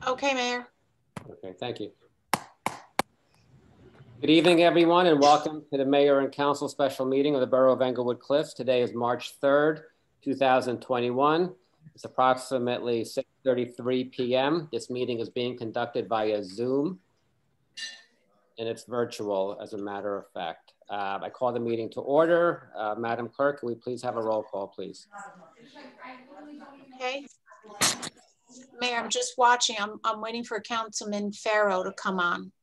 Okay, Mayor. Okay, thank you. Good evening, everyone, and welcome to the Mayor and Council special meeting of the Borough of Englewood Cliffs. Today is March 3rd, 2021. It's approximately 6:33 p.m. This meeting is being conducted via Zoom, and it's virtual, as a matter of fact. I call the meeting to order. Madam Clerk, can we please have a roll call, please? Okay. Mayor, I'm just watching. I'm waiting for Councilman Farrow to come on.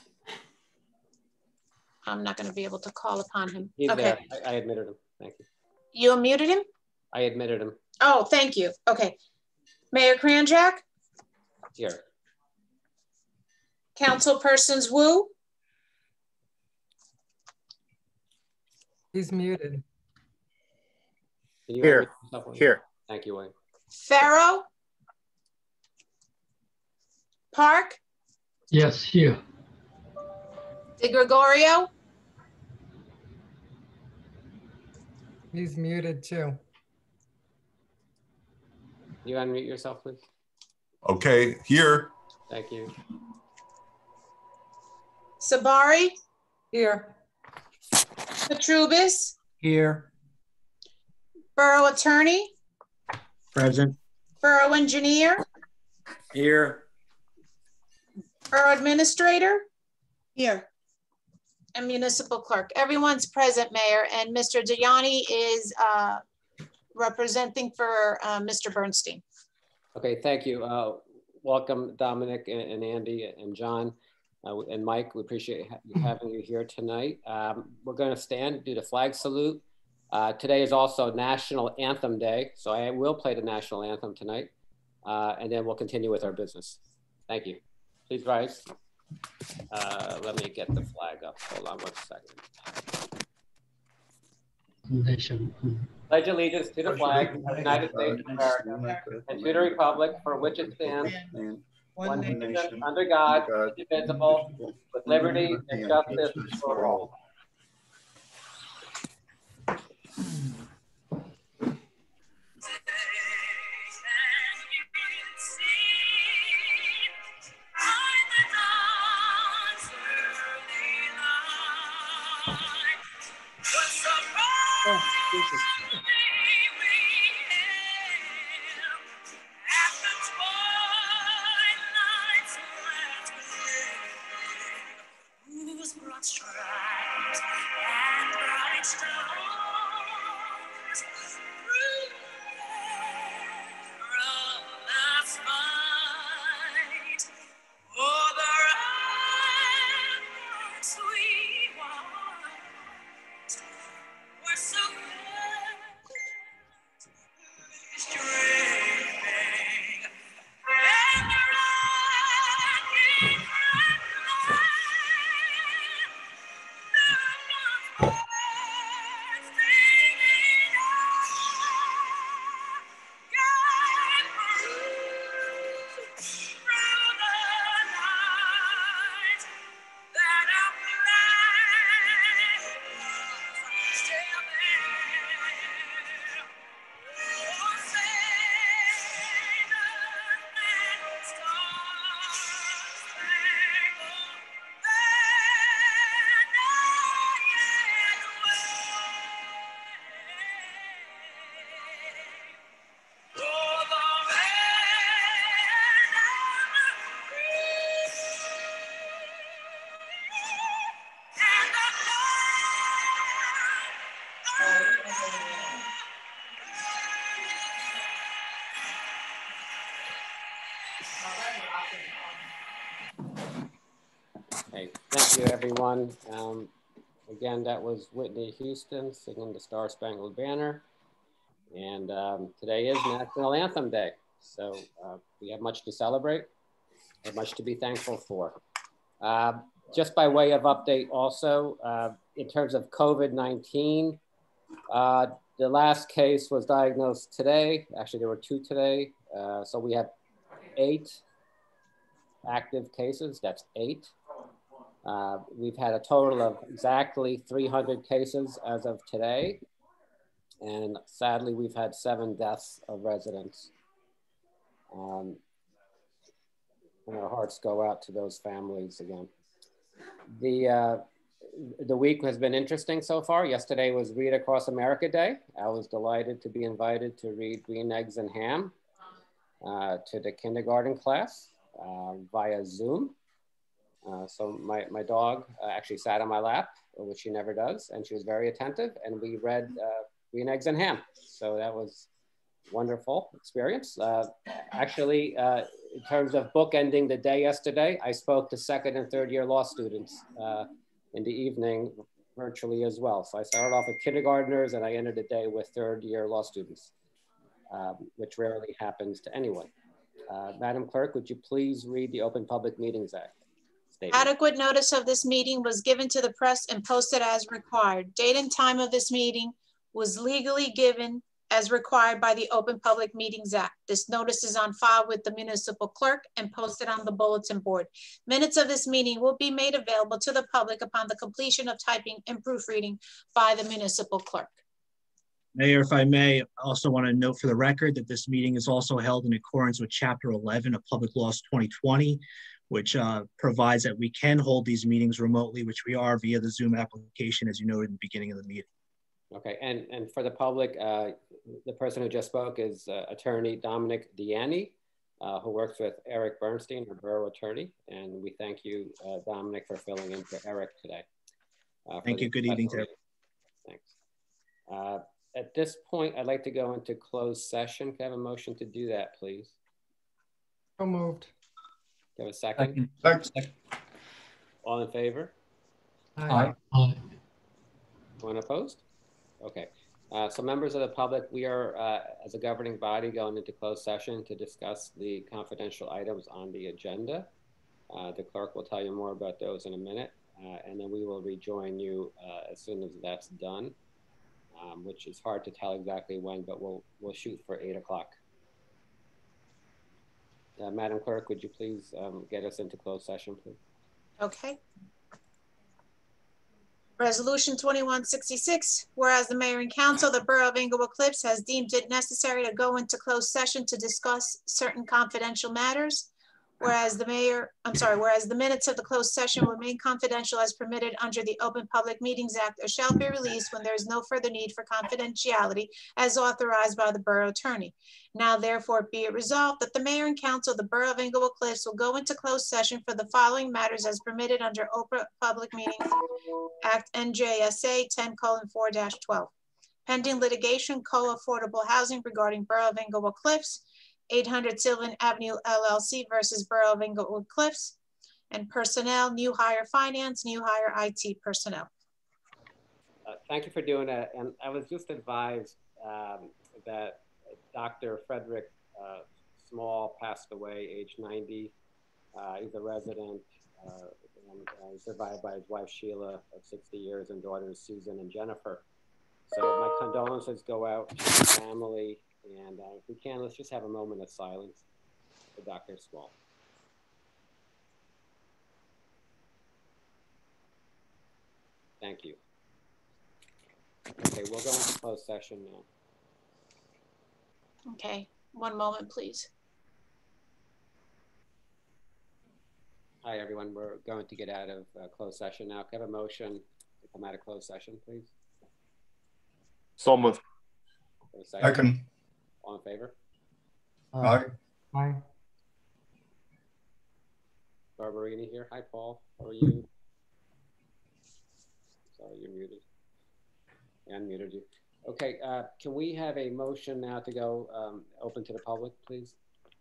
I'm not going to be able to call upon him. He's okay. there. I admitted him. Thank you. You unmuted him? I admitted him. Oh, thank you. Okay. Mayor Kranjak? Here. Councilpersons Wu? He's muted. Here. Here. Thank you, Wayne. Farrow? Park? Yes, here. De Gregorio? He's muted too. You unmute yourself, please. Okay, here. Thank you. Sabari? Here. Petrubis? Here. Borough Attorney? Present. Borough Engineer? Here. Borough Administrator? Here. And Municipal Clerk. Everyone's present, Mayor, and Mr. Dayani is representing for Mr. Bernstein. Okay, thank you. Welcome, Dominic and Andy and John and Mike. We appreciate having you here tonight. We're going to stand, do the flag salute. Today is also National Anthem Day, so I will play the National Anthem tonight, and then we'll continue with our business. Thank you. Please rise. Let me get the flag up. Hold on 1 second. Nation. Pledge allegiance to the flag of the United States of America and to the republic for which it stands, one nation, under God, indivisible, with liberty and justice for all. Oh, Jesus. Okay, thank you, everyone. Again, that was Whitney Houston singing the Star Spangled Banner. And today is National Anthem Day. So we have much to celebrate and much to be thankful for. Just by way of update also, in terms of COVID-19, the last case was diagnosed today. Actually, there were 2 today. So we have 8 active cases, that's 8. We've had a total of exactly 300 cases as of today. And sadly, we've had 7 deaths of residents. and our hearts go out to those families again. The week has been interesting so far. Yesterday was Read Across America Day. I was delighted to be invited to read Green Eggs and Ham to the kindergarten class via Zoom. So my dog actually sat on my lap, which she never does, and she was very attentive, and we read Green Eggs and Ham. So that was a wonderful experience. Actually, in terms of bookending the day yesterday, I spoke to second and third year law students in the evening virtually as well. So I started off with kindergartners and I ended the day with third year law students, which rarely happens to anyone. Madam Clerk, would you please read the Open Public Meetings Act statement? Adequate notice of this meeting was given to the press and posted as required. Date and time of this meeting was legally given as required by the Open Public Meetings Act. This notice is on file with the municipal clerk and posted on the bulletin board. Minutes of this meeting will be made available to the public upon the completion of typing and proofreading by the municipal clerk. Mayor, if I may, I also want to note for the record that this meeting is also held in accordance with Chapter 11 of Public Laws 2020, which provides that we can hold these meetings remotely, which we are via the Zoom application, as you noted in the beginning of the meeting. Okay, and for the public, the person who just spoke is attorney Dominic Deanne, who works with Eric Bernstein, our borough attorney. And we thank you, Dominic, for filling in for Eric today. Thank you. Good evening to everyone. Thanks. At this point, I'd like to go into closed session. Can I have a motion to do that, please? So moved. Can I have a second? Second. All in favor? Aye. Anyone opposed? Okay. So members of the public, we are, as a governing body, going into closed session to discuss the confidential items on the agenda. The clerk will tell you more about those in a minute, and then we will rejoin you as soon as that's done, which is hard to tell exactly when, but we'll shoot for 8 o'clock. Madam Clerk, would you please get us into closed session, please? Okay. Resolution 2166, whereas the mayor and council of the Borough of Englewood Cliffs has deemed it necessary to go into closed session to discuss certain confidential matters. Whereas the minutes of the closed session remain confidential as permitted under the Open Public Meetings Act, or shall be released when there is no further need for confidentiality as authorized by the borough attorney. Now therefore be it resolved that the mayor and council of the Borough of Englewood Cliffs will go into closed session for the following matters as permitted under Open Public Meetings Act NJSA 10:4-12. Pending litigation, co-affordable housing regarding Borough of Englewood Cliffs, 800 Sylvan Avenue LLC versus Borough of Englewood Cliffs, and personnel, new hire finance, new hire IT personnel. Thank you for doing that. And I was just advised that Dr. Frederick Small passed away, age 90. He's a resident and survived by his wife, Sheila, of 60 years, and daughters, Susan and Jennifer. So my condolences go out to the family. And if we can, let's just have a moment of silence for Dr. Small. Thank you. Okay, we'll go into closed session now. Okay, one moment, please. Hi, everyone. We're going to get out of closed session now. Can I have a motion to come out of closed session, please? So moved. Second. All in favor? Aye. Aye. Barberini here. Hi, Paul. How are you? Sorry, you're muted. I unmuted you. Okay, can we have a motion now to go open to the public, please?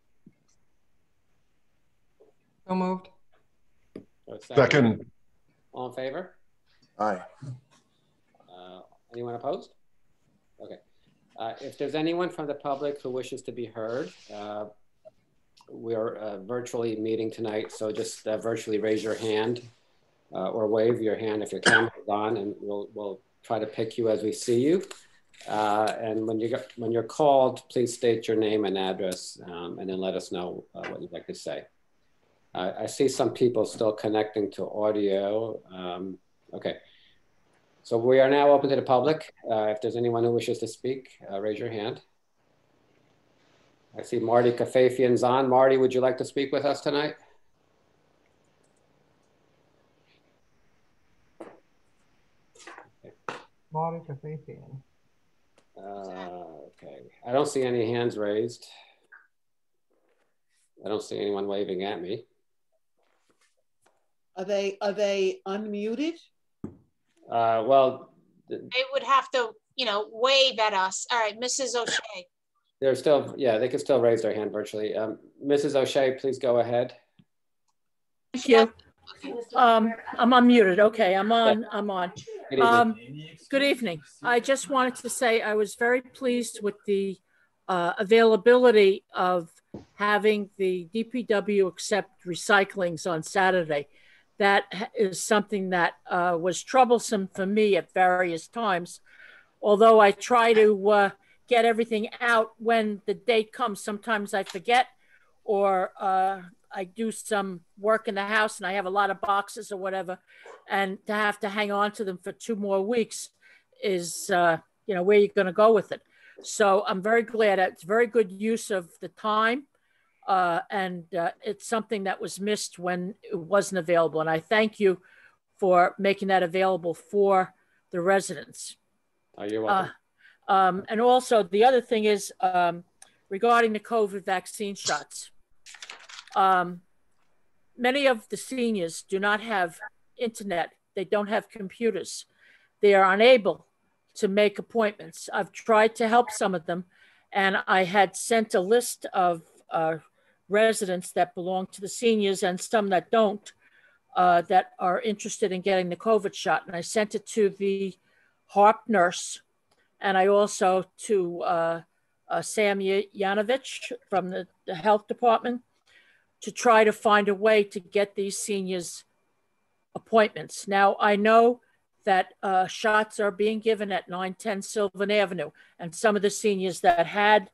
So moved. Second. All in favor? Aye. Anyone opposed? Okay. If there's anyone from the public who wishes to be heard, we are virtually meeting tonight, so just virtually raise your hand or wave your hand if your camera is on, and we'll try to pick you as we see you. And when you're called, please state your name and address, and then let us know what you'd like to say. I see some people still connecting to audio. Okay. So we are now open to the public. If there's anyone who wishes to speak, raise your hand. I see Marty Kafafian's on. Marty, would you like to speak with us tonight? Monica Fabian. Okay, I don't see any hands raised. I don't see anyone waving at me. Are they unmuted? Well, They would have to, you know, wave at us. All right, Mrs. O'Shea. they're still, yeah, they can still raise their hand virtually. Mrs. O'Shea, please go ahead. Thank you. I'm unmuted. Okay, I'm on. Good evening. Good evening. I just wanted to say I was very pleased with the availability of having the DPW accept recyclings on Saturday. That is something that was troublesome for me at various times. Although I try to get everything out when the date comes, sometimes I forget, or I do some work in the house and I have a lot of boxes or whatever, and to have to hang on to them for 2 more weeks is, you know, where you're going to go with it. So I'm very glad. It's very good use of the time, and it's something that was missed when it wasn't available. And I thank you for making that available for the residents. Oh, you're welcome. And also the other thing is regarding the COVID vaccine shots. Many of the seniors do not have internet. They don't have computers. They are unable to make appointments. I've tried to help some of them, and I had sent a list of residents that belong to the seniors and some that don't, that are interested in getting the COVID shot. And I sent it to the HARP nurse, and I also to Sam Yanovich from the health department, to try to find a way to get these seniors appointments. Now, I know that shots are being given at 910 Sylvan Avenue, and some of the seniors that had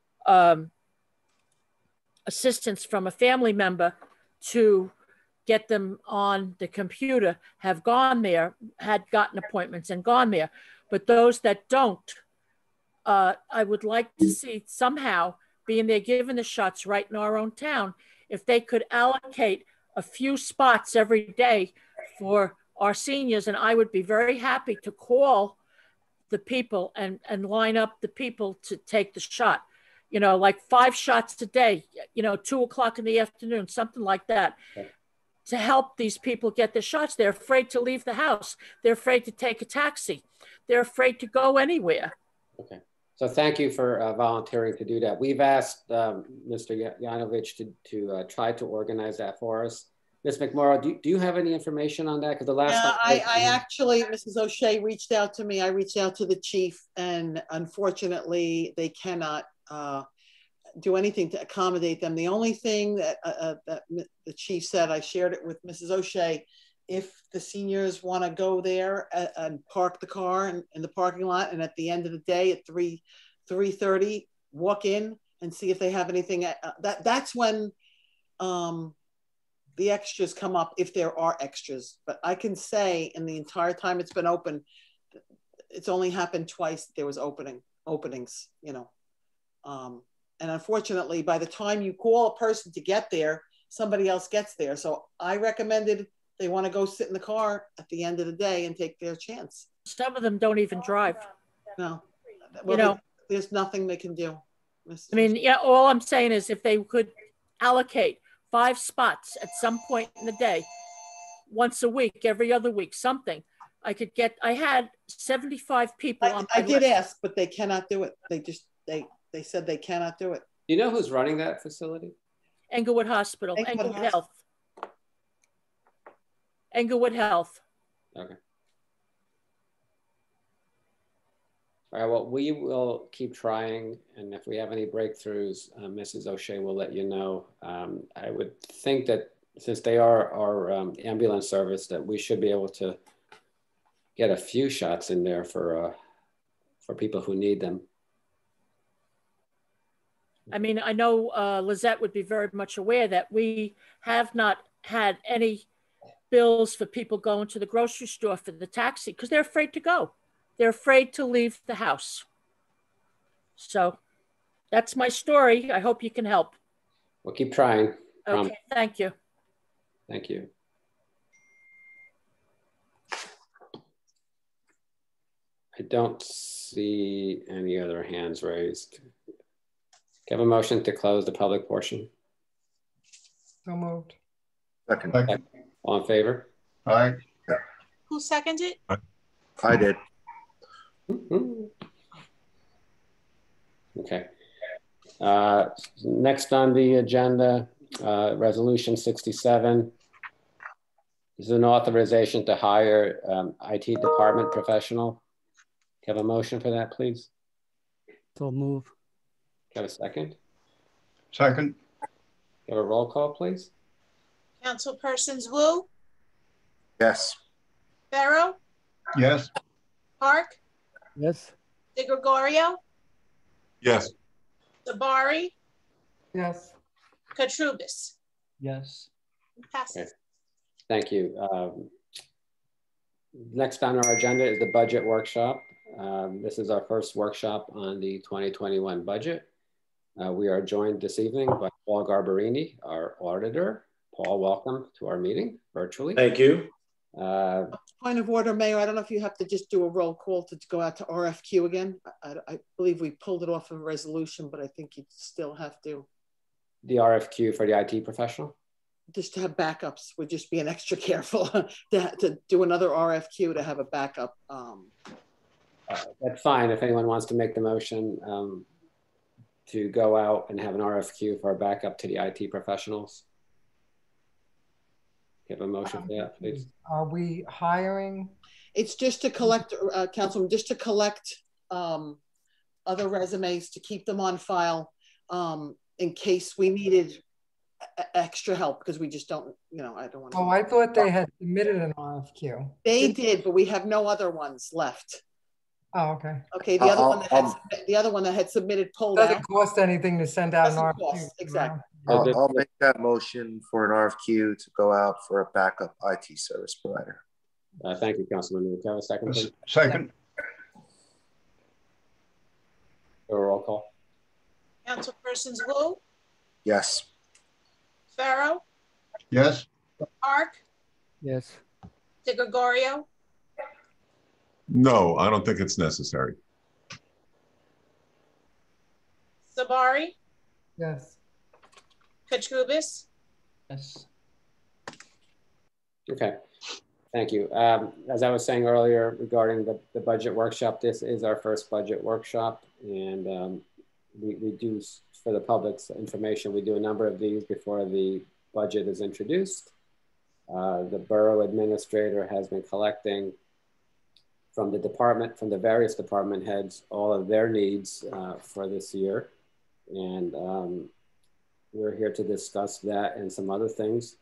assistance from a family member to get them on the computer have gone there, had gotten appointments and gone there. But those that don't, I would like to see somehow, being they're given the shots right in our own town, if they could allocate a few spots every day for our seniors, and I would be very happy to call the people and line up the people to take the shot. You know, like 5 shots a day, you know, 2 o'clock in the afternoon, something like that, to help these people get the shots. They're afraid to leave the house. They're afraid to take a taxi. They're afraid to go anywhere. Okay. So thank you for volunteering to do that. We've asked Mr. Yanovich to try to organize that for us. Ms. McMorrow, do you have any information on that? Because the last time I actually, Mrs. O'Shea reached out to me. I reached out to the chief, and unfortunately, they cannot do anything to accommodate them. The only thing that, that the chief said, I shared it with Mrs. O'Shea, if the seniors want to go there and park the car in the parking lot, and at the end of the day at 3:30, walk in and see if they have anything. That's when the extras come up, if there are extras. But I can say in the entire time it's been open, it's only happened twice. There was openings, you know. And unfortunately, by the time you call a person to get there, somebody else gets there. So I recommended they want to go sit in the car at the end of the day and take their chance. Some of them don't even drive. No, well, you know, there's nothing they can do. I mean, yeah, all I'm saying is if they could allocate 5 spots at some point in the day, once a week, every other week, something, I could get, I had 75 people on my I did list. ask, but they cannot do it. They said they cannot do it. Do you know who's running that facility? Englewood Hospital, Englewood Health. Englewood Health. Okay. All right, well, we will keep trying, and if we have any breakthroughs, Mrs. O'Shea will let you know. I would think that since they are our ambulance service, that we should be able to get a few shots in there for people who need them. I mean, I know Lizette would be very much aware that we have not had any bills for people going to the grocery store for the taxi because they're afraid to go. They're afraid to leave the house. So that's my story. I hope you can help. We'll keep trying. Okay, thank you. Thank you. I don't see any other hands raised. Can I have a motion to close the public portion? So moved. Second. All in favor? Aye. Who seconded? I did. Okay. Next on the agenda, Resolution 67. This is an authorization to hire IT department professional. Can I have a motion for that, please? So move. Can I have a second? Second. Can I have a roll call, please? Councilpersons Wu, Yes. Pharaoh, Yes. Park, Yes. De Gregorio, Yes. Sabari, Yes. Katrubis. Yes. Passes. Okay. Thank you. Next on our agenda is the budget workshop. This is our first workshop on the 2021 budget. We are joined this evening by Paul Garbarini, our auditor. Paul, welcome to our meeting virtually. Thank you. Point of order, Mayor. I don't know if you have to just do a roll call to go out to RFQ again. I believe we pulled it off of a resolution, but I think you still have to. The RFQ for the IT professional? Just to have backups, we're just being extra careful to do another RFQ to have a backup. That's fine. If anyone wants to make the motion to go out and have an RFQ for a backup to the IT professionals. Give a motion for that, please. Are we hiring? It's just to collect, Councilman, just to collect other resumes to keep them on file in case we needed extra help, because we just don't, you know, I don't want to. Oh, I thought they had submitted an RFQ. They did, but we have no other ones left. Oh, okay. Okay, the other one that had submitted pulled Doesn't out. cost anything to send out an Doesn't RFQ. cost, exactly. I'll make that motion for an RFQ to go out for a backup IT service provider. Thank you, Councilman. Can I have a second, please? Second. A roll call. Councilpersons Wu, Yes. Pharaoh, Yes. Park, Yes. De Gregorio, No, I don't think it's necessary. Sabari, Yes. Katrubis. Yes. Okay, thank you. As I was saying earlier regarding the budget workshop, this is our first budget workshop, and we do, for the public's information, we do a number of these before the budget is introduced. The borough administrator has been collecting from the various department heads, all of their needs for this year. And we're here to discuss that and some other things.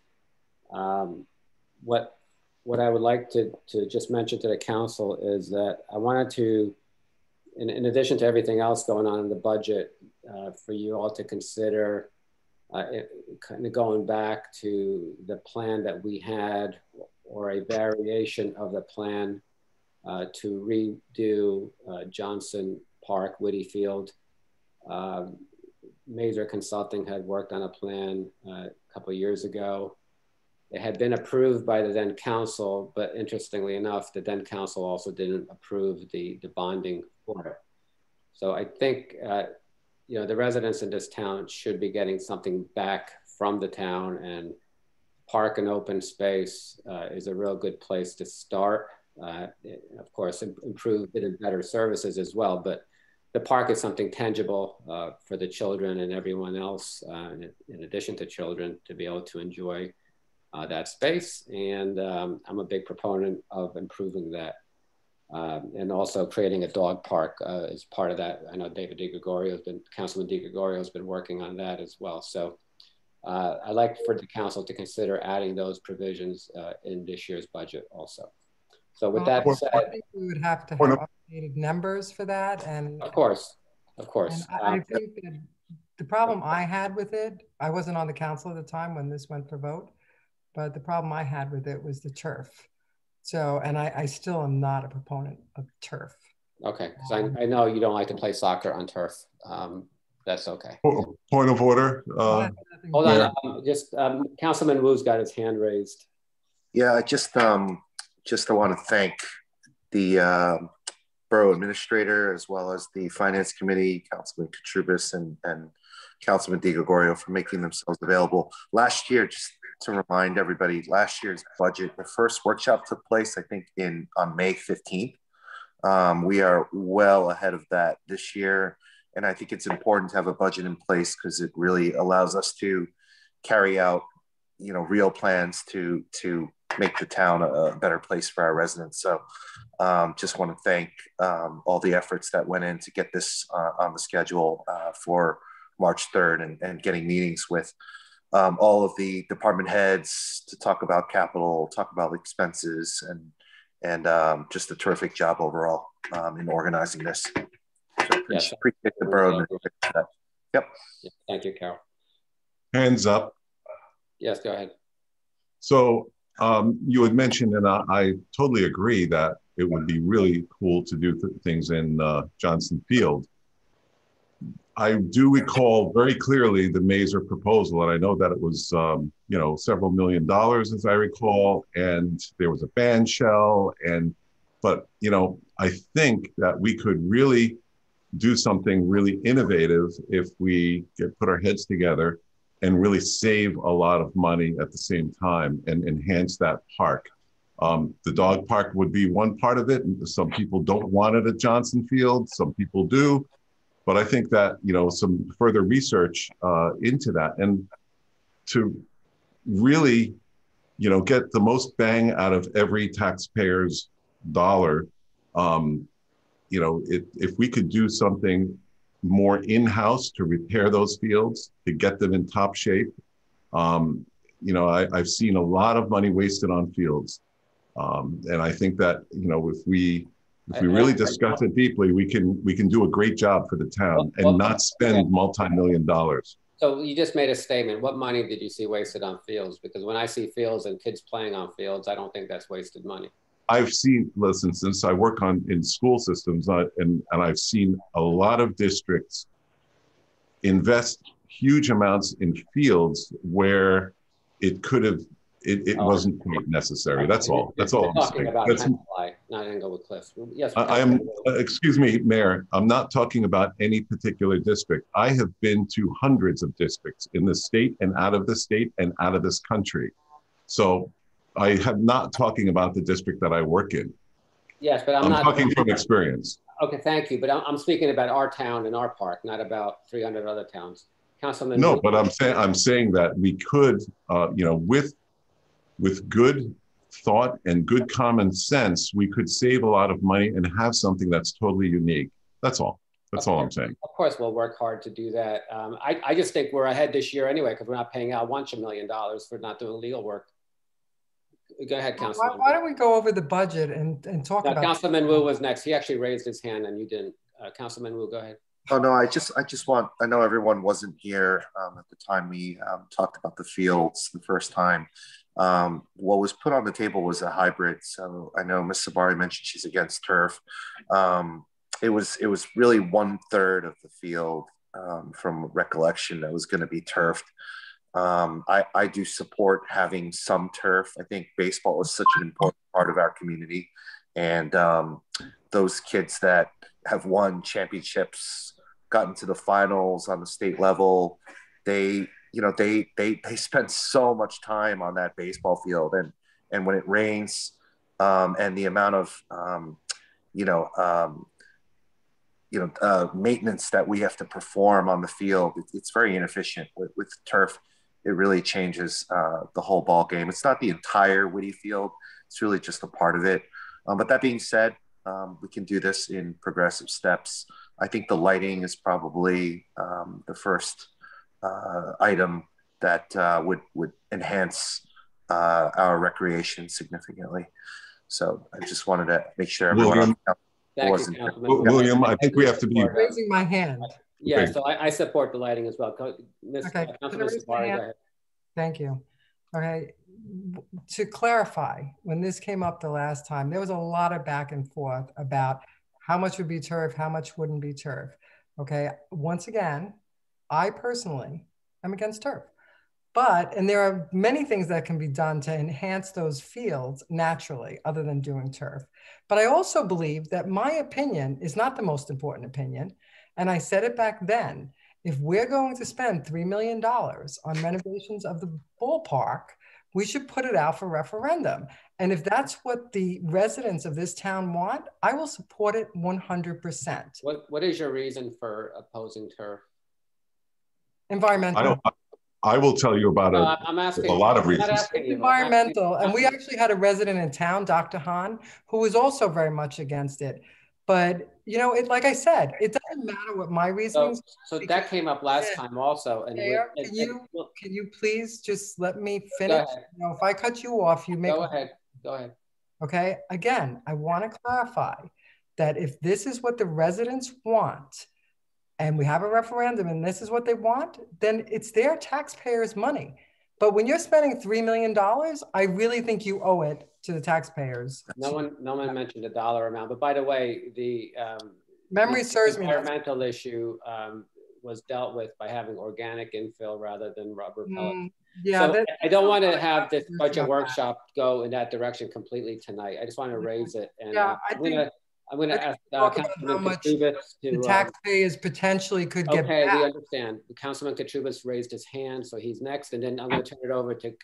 What I would like to just mention to the council is that I wanted to, in addition to everything else going on in the budget, for you all to consider kind of going back to the plan that we had, or a variation of the plan to redo Johnson Park, Whitty Field. Maser Consulting had worked on a plan a couple of years ago. It had been approved by the then council, but interestingly enough, the then council also didn't approve the bonding for it. So I think you know, the residents in this town should be getting something back from the town, and park and open space is a real good place to start. Of course, improve it and better services as well, but the park is something tangible for the children and everyone else, in addition to children, to be able to enjoy that space. And I'm a big proponent of improving that. And also creating a dog park is part of that. I know Councilman De Gregorio has been working on that as well. So I'd like for the council to consider adding those provisions in this year's budget also. So with that said, I think we would have to have updated numbers for that. And of course. And I think that the problem I had with it, I wasn't on the council at the time when this went for vote, but the problem I had with it was the turf. So, and I still am not a proponent of turf. Okay, because I know you don't like to play soccer on turf. That's okay. Point of order. Hold on, Councilman Wu's got his hand raised. Yeah, I just want to thank the Borough Administrator, as well as the Finance Committee, Councilman Katrubis and Councilman Di Gregorio for making themselves available. Last year, just to remind everybody, last year's budget, the first workshop took place, I think, on May 15th. We are well ahead of that this year. And I think it's important to have a budget in place because it really allows us to carry out, real plans to make the town a better place for our residents. So just want to thank all the efforts that went in to get this on the schedule for March 3rd and getting meetings with all of the department heads to talk about capital, talk about expenses, and just a terrific job overall in organizing this. So appreciate the borough. Yep. Thank you, Carol. Hands up. Yes, go ahead. So you had mentioned, and I totally agree that it would be really cool to do things in Johnson Field. I do recall very clearly the Mazer proposal, and I know that it was, several $1 million, as I recall, and there was a band shell, but I think that we could really do something really innovative if we put our heads together and really save a lot of money at the same time and enhance that park. The dog park would be one part of it. Some people don't want it at Johnson Field, some people do. But I think that, some further research into that and to really, get the most bang out of every taxpayer's dollar, if we could do something more in-house to repair those fields, to get them in top shape. I've seen a lot of money wasted on fields. And I think that, if we really discuss it deeply, we can do a great job for the town and not spend multi-million dollars. So you just made a statement. What money did you see wasted on fields? Because when I see fields and kids playing on fields, I don't think that's wasted money. Listen, since I work in school systems and I've seen a lot of districts invest huge amounts in fields where it could have, it wasn't quite necessary. That's all. That's all I'm saying. About Tenafly, not Englewood Cliffs. Yes. Excuse me, Mayor. I'm not talking about any particular district. I have been to hundreds of districts in the state and out of the state and out of this country. So I am not talking about the district that I work in. Yes, but I'm not talking from experience. Okay, thank you. But I'm speaking about our town and our park, not about 300 other towns. Councilman. No, but I'm saying that we could, with good thought and good common sense, we could save a lot of money and have something that's totally unique. That's all. That's all I'm saying. Of course, we'll work hard to do that. I just think we're ahead this year anyway, because we're not paying out $1 million for not doing legal work. Go ahead, Councilman. Why don't we go over the budget and talk about Councilman Wu was next. He actually raised his hand and you didn't. Councilman Wu, go ahead. Oh, no, I know everyone wasn't here at the time we talked about the fields the first time. What was put on the table was a hybrid. So I know Ms. Sabari mentioned she's against turf. It was really 1/3 of the field from recollection that was going to be turfed. I do support having some turf. I think baseball is such an important part of our community. And those kids that have won championships, gotten to the finals on the state level, they spend so much time on that baseball field. And when it rains and the amount of, maintenance that we have to perform on the field, it's very inefficient. With turf, it really changes the whole ball game. It's not the entire Whitty field. It's really just a part of it. But that being said, we can do this in progressive steps. I think the lighting is probably the first item that would enhance our recreation significantly. So I just wanted to make sure everyone wasn't. William, I think we have to be raising my hand. Yeah, so I support the lighting as well. Thank you. Okay, to clarify, when this came up the last time, there was a lot of back and forth about how much would be turf, how much wouldn't be turf. Okay, once again, I personally am against turf. But, and there are many things that can be done to enhance those fields naturally, other than doing turf. But I also believe that my opinion is not the most important opinion. And I said it back then, if we're going to spend $3 million on renovations of the ballpark, we should put it out for referendum. And if that's what the residents of this town want, I will support it 100%. What is your reason for opposing turf? Environmental. I will tell you about I'm asking, a lot of I'm reasons. not asking you, Environmental. And we actually had a resident in town, Dr. Hahn, who was also very much against it. But, you know, it, like I said, it doesn't matter what my reasons. So that came up last time also. And Mayor, can you please just let me finish? You know, if I cut you off, you make. Go ahead. Go ahead. Okay. Again, I want to clarify that if this is what the residents want, and we have a referendum and this is what they want, then it's their taxpayers' money. But when you're spending $3 million, I really think you owe it to the taxpayers. No one mentioned a dollar amount, but by the way, the memory serves me. Environmental issue was dealt with by having organic infill rather than rubber pellet. Yeah, so I don't want to have this budget workshop go in that direction completely tonight. I just want to raise it, and yeah, I'm going to ask Councilman Katrubis to. The taxpayers potentially could get okay, back. we understand. Councilman Katrubis raised his hand, so he's next, and then I'm going to turn it over to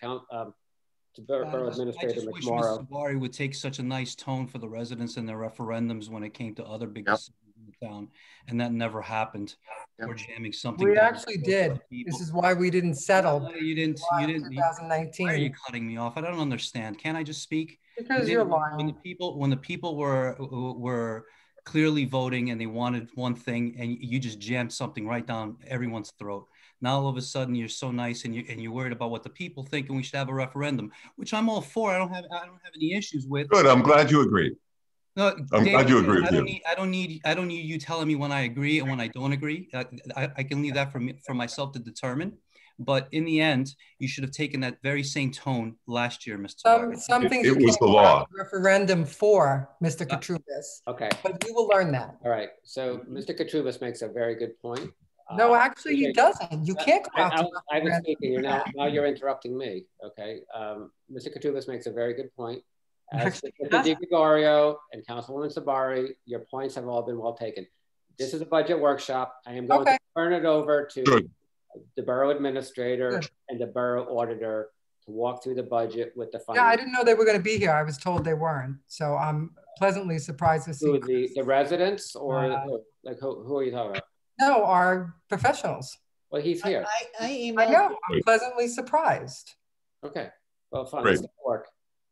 Borough Administrator McMorrow. I just wish Mr. Sabari would take such a nice tone for the residents and their referendums when it came to other big decisions in the town, and that never happened. We're jamming something. We actually did. This is why we didn't settle. You didn't. 2019. Why are you cutting me off? I don't understand. Can't I just speak? Because you're lying. When the people were clearly voting and they wanted one thing, and you just jammed something right down everyone's throat. Now all of a sudden you're so nice and you're worried about what the people think, and we should have a referendum, which I'm all for. I don't have any issues with. Good. I'm glad you agree. No, I'm glad you agree. I don't need you telling me when I agree and when I don't agree. I can leave that for myself to determine. But in the end, you should have taken that very same tone last year, Mr. Something it was the law. Referendum for Mr. Katrubis. Okay. But you will learn that. All right. So Mr. Katrubis makes a very good point. No, actually, he doesn't. You can't go out. I've been speaking. Now you're interrupting me. Okay. Mr. Katrubis makes a very good point. As Mr. DiGregorio and Councilwoman Sabari, your points have all been well taken. This is a budget workshop. I am going to turn it over to the borough administrator and the borough auditor to walk through the budget with the finance. Yeah, I didn't know they were going to be here. I was told they weren't. So I'm pleasantly surprised to see the residents or who are you talking about? No, our professionals. Well, he's here. I know. I'm pleasantly surprised. Okay. Well, fine. Let's work.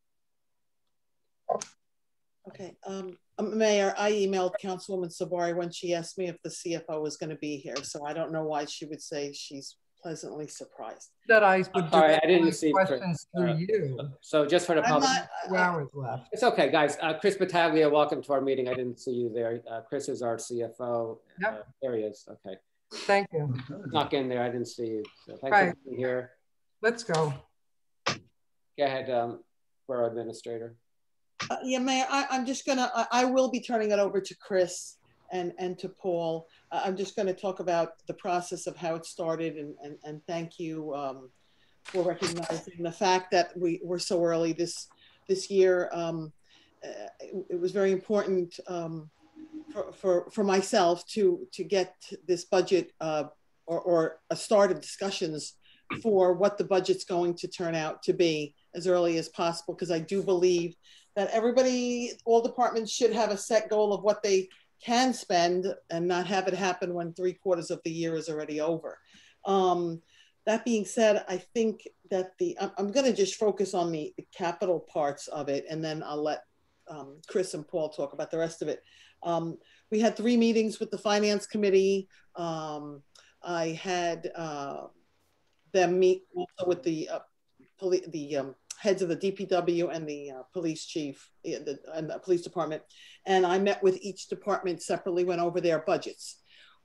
Okay. Mayor, I emailed Councilwoman Sabari when she asked me if the CFO was going to be here. So I don't know why she would say she's pleasantly surprised. That I would sorry, I didn't see questions through you. So just for the public. 2 hours left. It's okay, guys. Chris Battaglia, welcome to our meeting. I didn't see you there. Chris is our CFO. Yep. There he is. Okay. Thank you. Snuck in there. I didn't see you. So thanks for being here. Let's go. Go ahead, Borough Administrator. Yeah, Mayor, I'm just gonna, I will be turning it over to Chris and to Paul. I'm just gonna talk about the process of how it started and thank you for recognizing the fact that we're so early this year. It was very important for myself to get this budget or a start of discussions for what the budget's going to turn out to be as early as possible, because I do believe that all departments should have a set goal of what they can spend and not have it happen when 3/4 of the year is already over. That being said, I think that I'm going to just focus on the capital parts of it, and then I'll let Chris and Paul talk about the rest of it. We had 3 meetings with the Finance Committee. I had them meet also with the heads of the DPW and the police chief and the police department. And I met with each department separately, went over their budgets.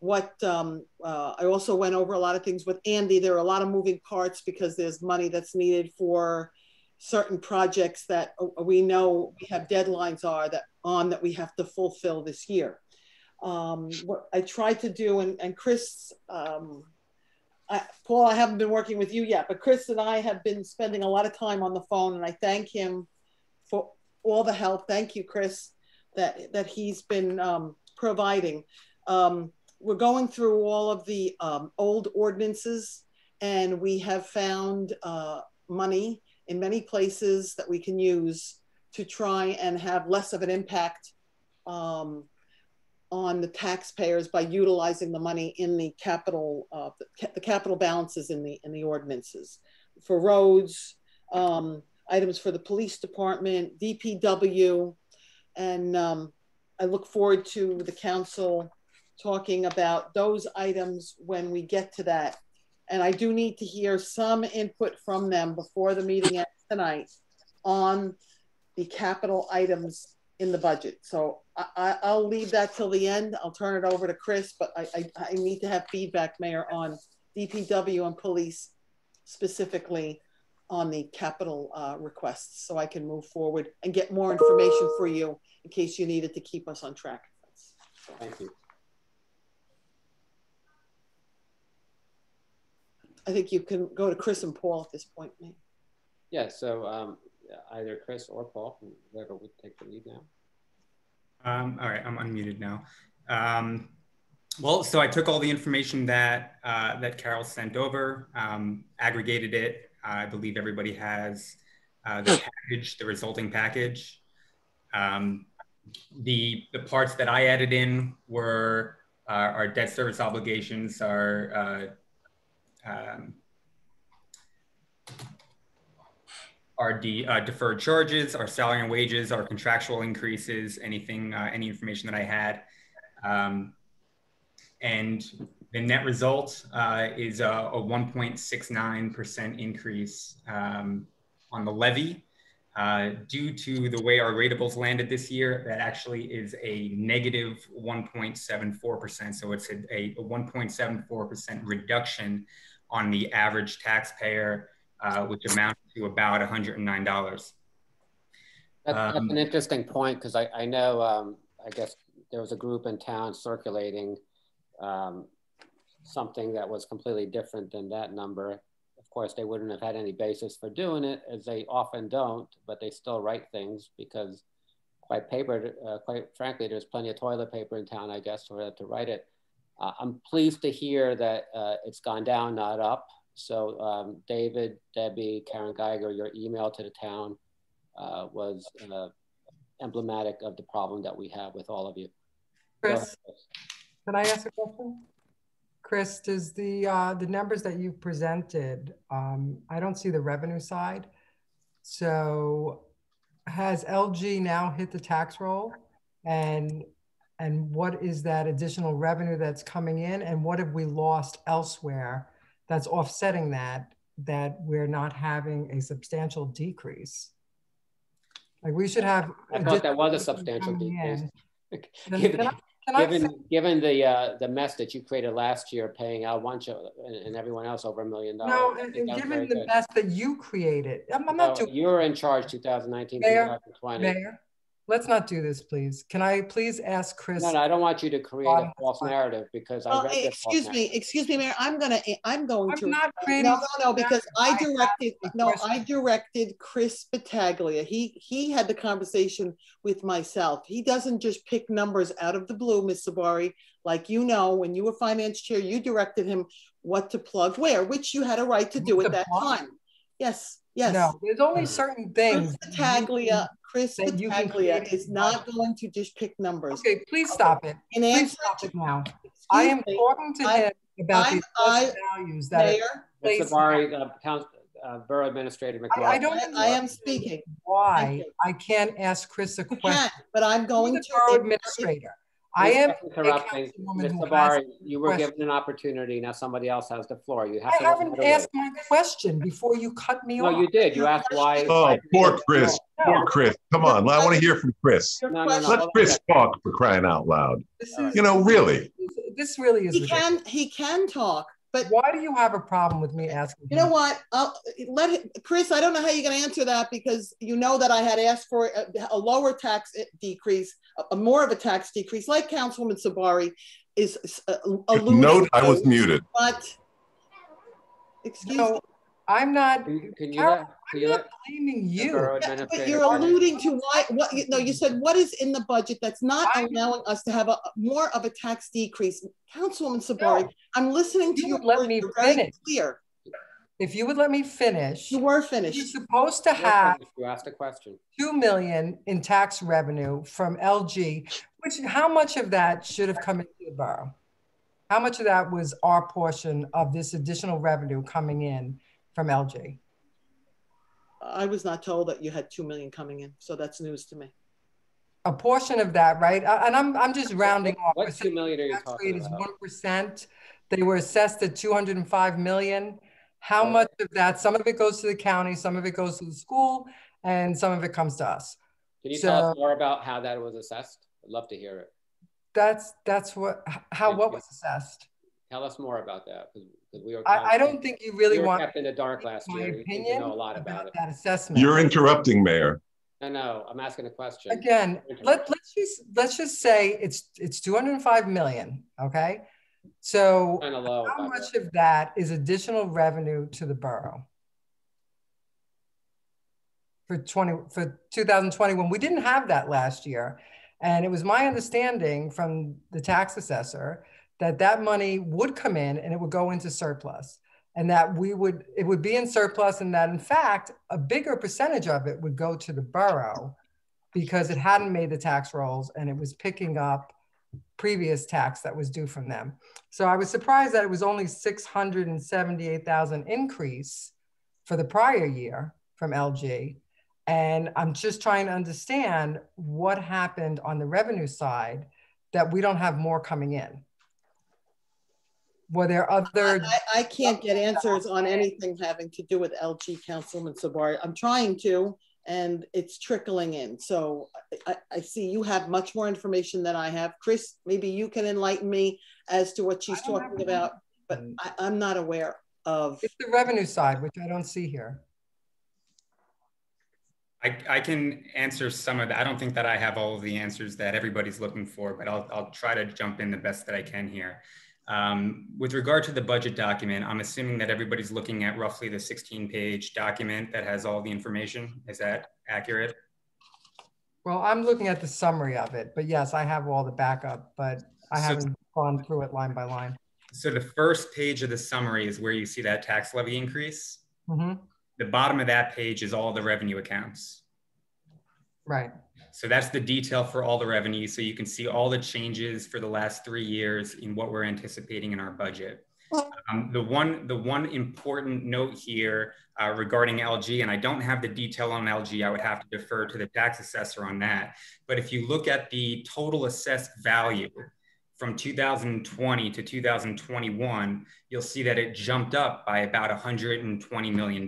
I also went over a lot of things with Andy. There are a lot of moving parts because there's money that's needed for certain projects that we know we have deadlines that we have to fulfill this year. What I tried to do, and Chris, Paul, I haven't been working with you yet, but Chris and I have been spending a lot of time on the phone, and I thank him for all the help. Thank you, Chris, that he's been providing. We're going through all of the old ordinances, and we have found money in many places that we can use to try and have less of an impact on the taxpayers by utilizing the money in the capital balances in the ordinances for roads, items for the police department, DPW, and I look forward to the council talking about those items when we get to that. And I do need to hear some input from them before the meeting ends tonight on the capital items in the budget. So I'll leave that till the end. I'll turn it over to Chris, but I need to have feedback, Mayor, on DPW and police specifically on the capital requests, so I can move forward and get more information for you in case you needed to keep us on track. Thank you. I think you can go to Chris and Paul at this point, maybe. Yeah, so either Chris or Paul, whoever would take the lead now. All right, I'm unmuted now. Well, so I took all the information that that Carol sent over, aggregated it. I believe everybody has the package, the resulting package. The parts that I added in were our debt service obligations, our deferred charges, our salary and wages, our contractual increases, anything, any information that I had. And the net result is a 1.69% increase on the levy. Due to the way our ratables landed this year, that actually is a negative 1.74%. So it's a 1.74% reduction on the average taxpayer, which amounts to about $109. That's an interesting point, because I know, I guess there was a group in town circulating something that was completely different than that number. Of course, they wouldn't have had any basis for doing it, as they often don't, but they still write things because quite frankly, there's plenty of toilet paper in town, I guess, to write it. I'm pleased to hear that it's gone down, not up. So David, Debbie, Karen Geiger, your email to the town was emblematic of the problem that we have with all of you. Chris, can I ask a question? Chris, does the numbers that you presented, I don't see the revenue side. So has LG now hit the tax roll? And what is that additional revenue that's coming in? And what have we lost elsewhere that's offsetting that we're not having a substantial decrease? Like we should have. I thought that was a substantial decrease. Given the mess that you created last year, paying Al Wancho and everyone else over $1 million. No, and given the mess that you created, I'm not doing. You were in charge 2019, Mayor, 2020. Mayor, let's not do this, please. Can I please ask Chris? No, I don't want you to create a false narrative, because I read excuse me, Mayor. I'm going to. Not creating. No, because I directed Chris Battaglia. He had the conversation with myself. He doesn't just pick numbers out of the blue, Ms. Sabari. Like, you know, when you were finance chair, you directed him what to plug where, which you had a right to do at that time. Yes. No, there's only certain things. Chris Battaglia is not going to just pick numbers. Okay, please stop it. Please stop it now. I am talking to him about the values that Ms. Sabari, Borough Administrator McLaughlin. I am speaking. Why I can't ask Chris a question? But I'm going to. Borough Administrator. I am interrupting. Ms. Sabari, you were given an opportunity. Now somebody else has the floor. You have I haven't asked my question before you cut me off. No, you did. You asked why. Oh, poor Chris. Poor Chris. Come on. I want to hear from Chris. No, Let Chris talk, for crying out loud. You know, really. This really is. He can talk. But why do you have a problem with me asking? You know what? Chris, I don't know how you're going to answer that, because you know that I had asked for a lower tax decrease, more of a tax decrease, like Councilwoman Sabari is alluding Note, I was muted. But Excuse No, me. I'm not. Can you Carol, let, I'm not blaming the you. borough Yeah, but administrator you're comment? alluding to why, no, you said what is in the budget that's not I- allowing us to have more of a tax decrease. Councilwoman Sabari, No. I'm listening to You your would let words. me You're very finish. clear. If you would let me finish, You were you're finished. supposed to have You asked a question. 2 million in tax revenue from LG, which how much of that should have come into the borough? How much of that was our portion of this additional revenue coming in from LG? I was not told that you had 2 million coming in, so that's news to me. A portion of that, right? And I'm just rounding off. What 2 million are you talking Is about? 1%. They were assessed at 205 million. How much of that? Some of it goes to the county, some of it goes to the school, and some of it comes to us. Can you tell us more about how that was assessed? I'd love to hear it. That's what what was assessed. Tell us more about that, because we were. I don't think you really want kept in the dark last year. You need to know a lot about it. That assessment. You're interrupting, Mayor. No, I'm asking a question. Again, let's just say it's 205 million. Okay, so kind of low, how much of that is additional revenue to the borough for 2021? We didn't have that last year, and it was my understanding from the tax assessor that that money would come in and it would go into surplus, and that it would be in surplus, and that in fact a bigger percentage of it would go to the borough because it hadn't made the tax rolls and it was picking up previous tax that was due from them. So I was surprised that it was only 678,000 increase for the prior year from LG. And I'm just trying to understand what happened on the revenue side that we don't have more coming in. Were there other? I can't get answers on anything having to do with LG, Councilman Sabari. I'm trying to, and it's trickling in. So I see you have much more information than I have. Chris, maybe you can enlighten me as to what she's talking about, but I'm not aware of. It's the revenue side, which I don't see here. I can answer some of that. I don't think that I have all of the answers that everybody's looking for, but I'll try to jump in the best that I can here. With regard to the budget document, I'm assuming that everybody's looking at roughly the 16-page document that has all the information. Is that accurate? Well, I'm looking at the summary of it, but yes, I have all the backup, but I haven't gone through it line by line. So the first page of the summary is where you see that tax levy increase. Mm-hmm. The bottom of that page is all the revenue accounts. Right. So that's the detail for all the revenue. So you can see all the changes for the last 3 years in what we're anticipating in our budget. The one important note here regarding LG, and I don't have the detail on LG, I would have to defer to the tax assessor on that. But if you look at the total assessed value from 2020 to 2021, you'll see that it jumped up by about $120 million.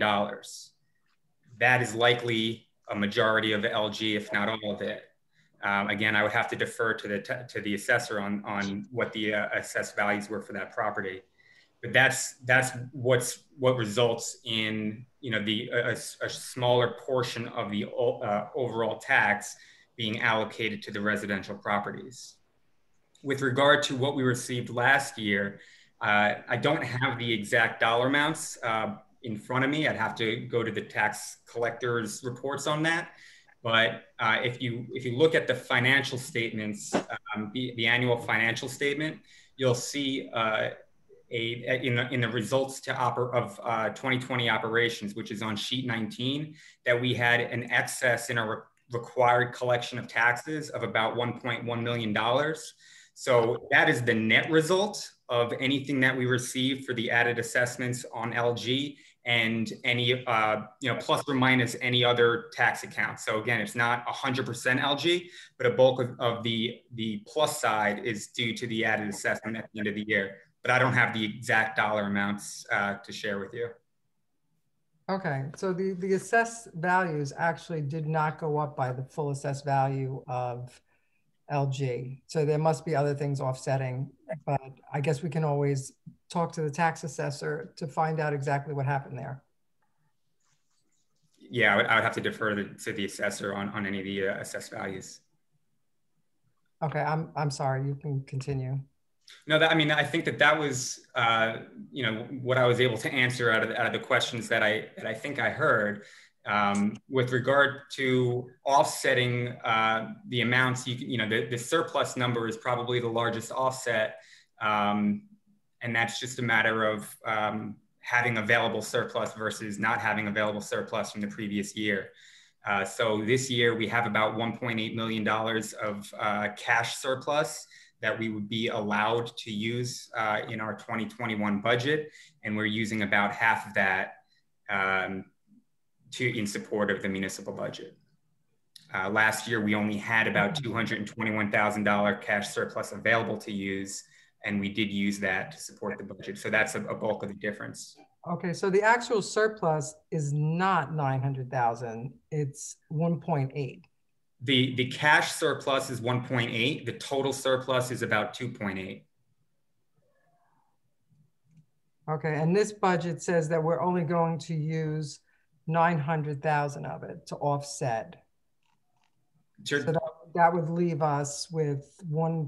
That is likely a majority of LG, if not all of it. Again, I would have to defer to the assessor on what the assessed values were for that property. But that's what results in a smaller portion of the overall tax being allocated to the residential properties. With regard to what we received last year, I don't have the exact dollar amounts in front of me. I'd have to go to the tax collector's reports on that. But if you look at the financial statements, the annual financial statement, you'll see in the results of 2020 operations, which is on sheet 19, that we had an excess in our required collection of taxes of about $1.1 million. So that is the net result of anything that we received for the added assessments on LG and any, plus or minus any other tax account. So again, it's not 100% LG, but a bulk of the plus side is due to the added assessment at the end of the year. But I don't have the exact dollar amounts to share with you. Okay, so the assessed values actually did not go up by the full assessed value of LG. So there must be other things offsetting, but I guess we can always talk to the tax assessor to find out exactly what happened there. Yeah, I would have to defer to the assessor on any of the assessed values. Okay, I'm sorry, you can continue. No, I mean, I think that was, you know, what I was able to answer out of the questions that I think I heard. With regard to offsetting the amounts, you know, the surplus number is probably the largest offset, and that's just a matter of having available surplus versus not having available surplus from the previous year. So this year we have about $1.8 million of cash surplus that we would be allowed to use in our 2021 budget. And we're using about half of that in support of the municipal budget. Last year, we only had about $221,000 cash surplus available to use, and we did use that to support the budget. So that's a bulk of the difference. Okay, so the actual surplus is not 900,000, it's 1.8. The cash surplus is 1.8. The total surplus is about 2.8. Okay, and this budget says that we're only going to use 900,000 of it to offset. Sure. So that would leave us with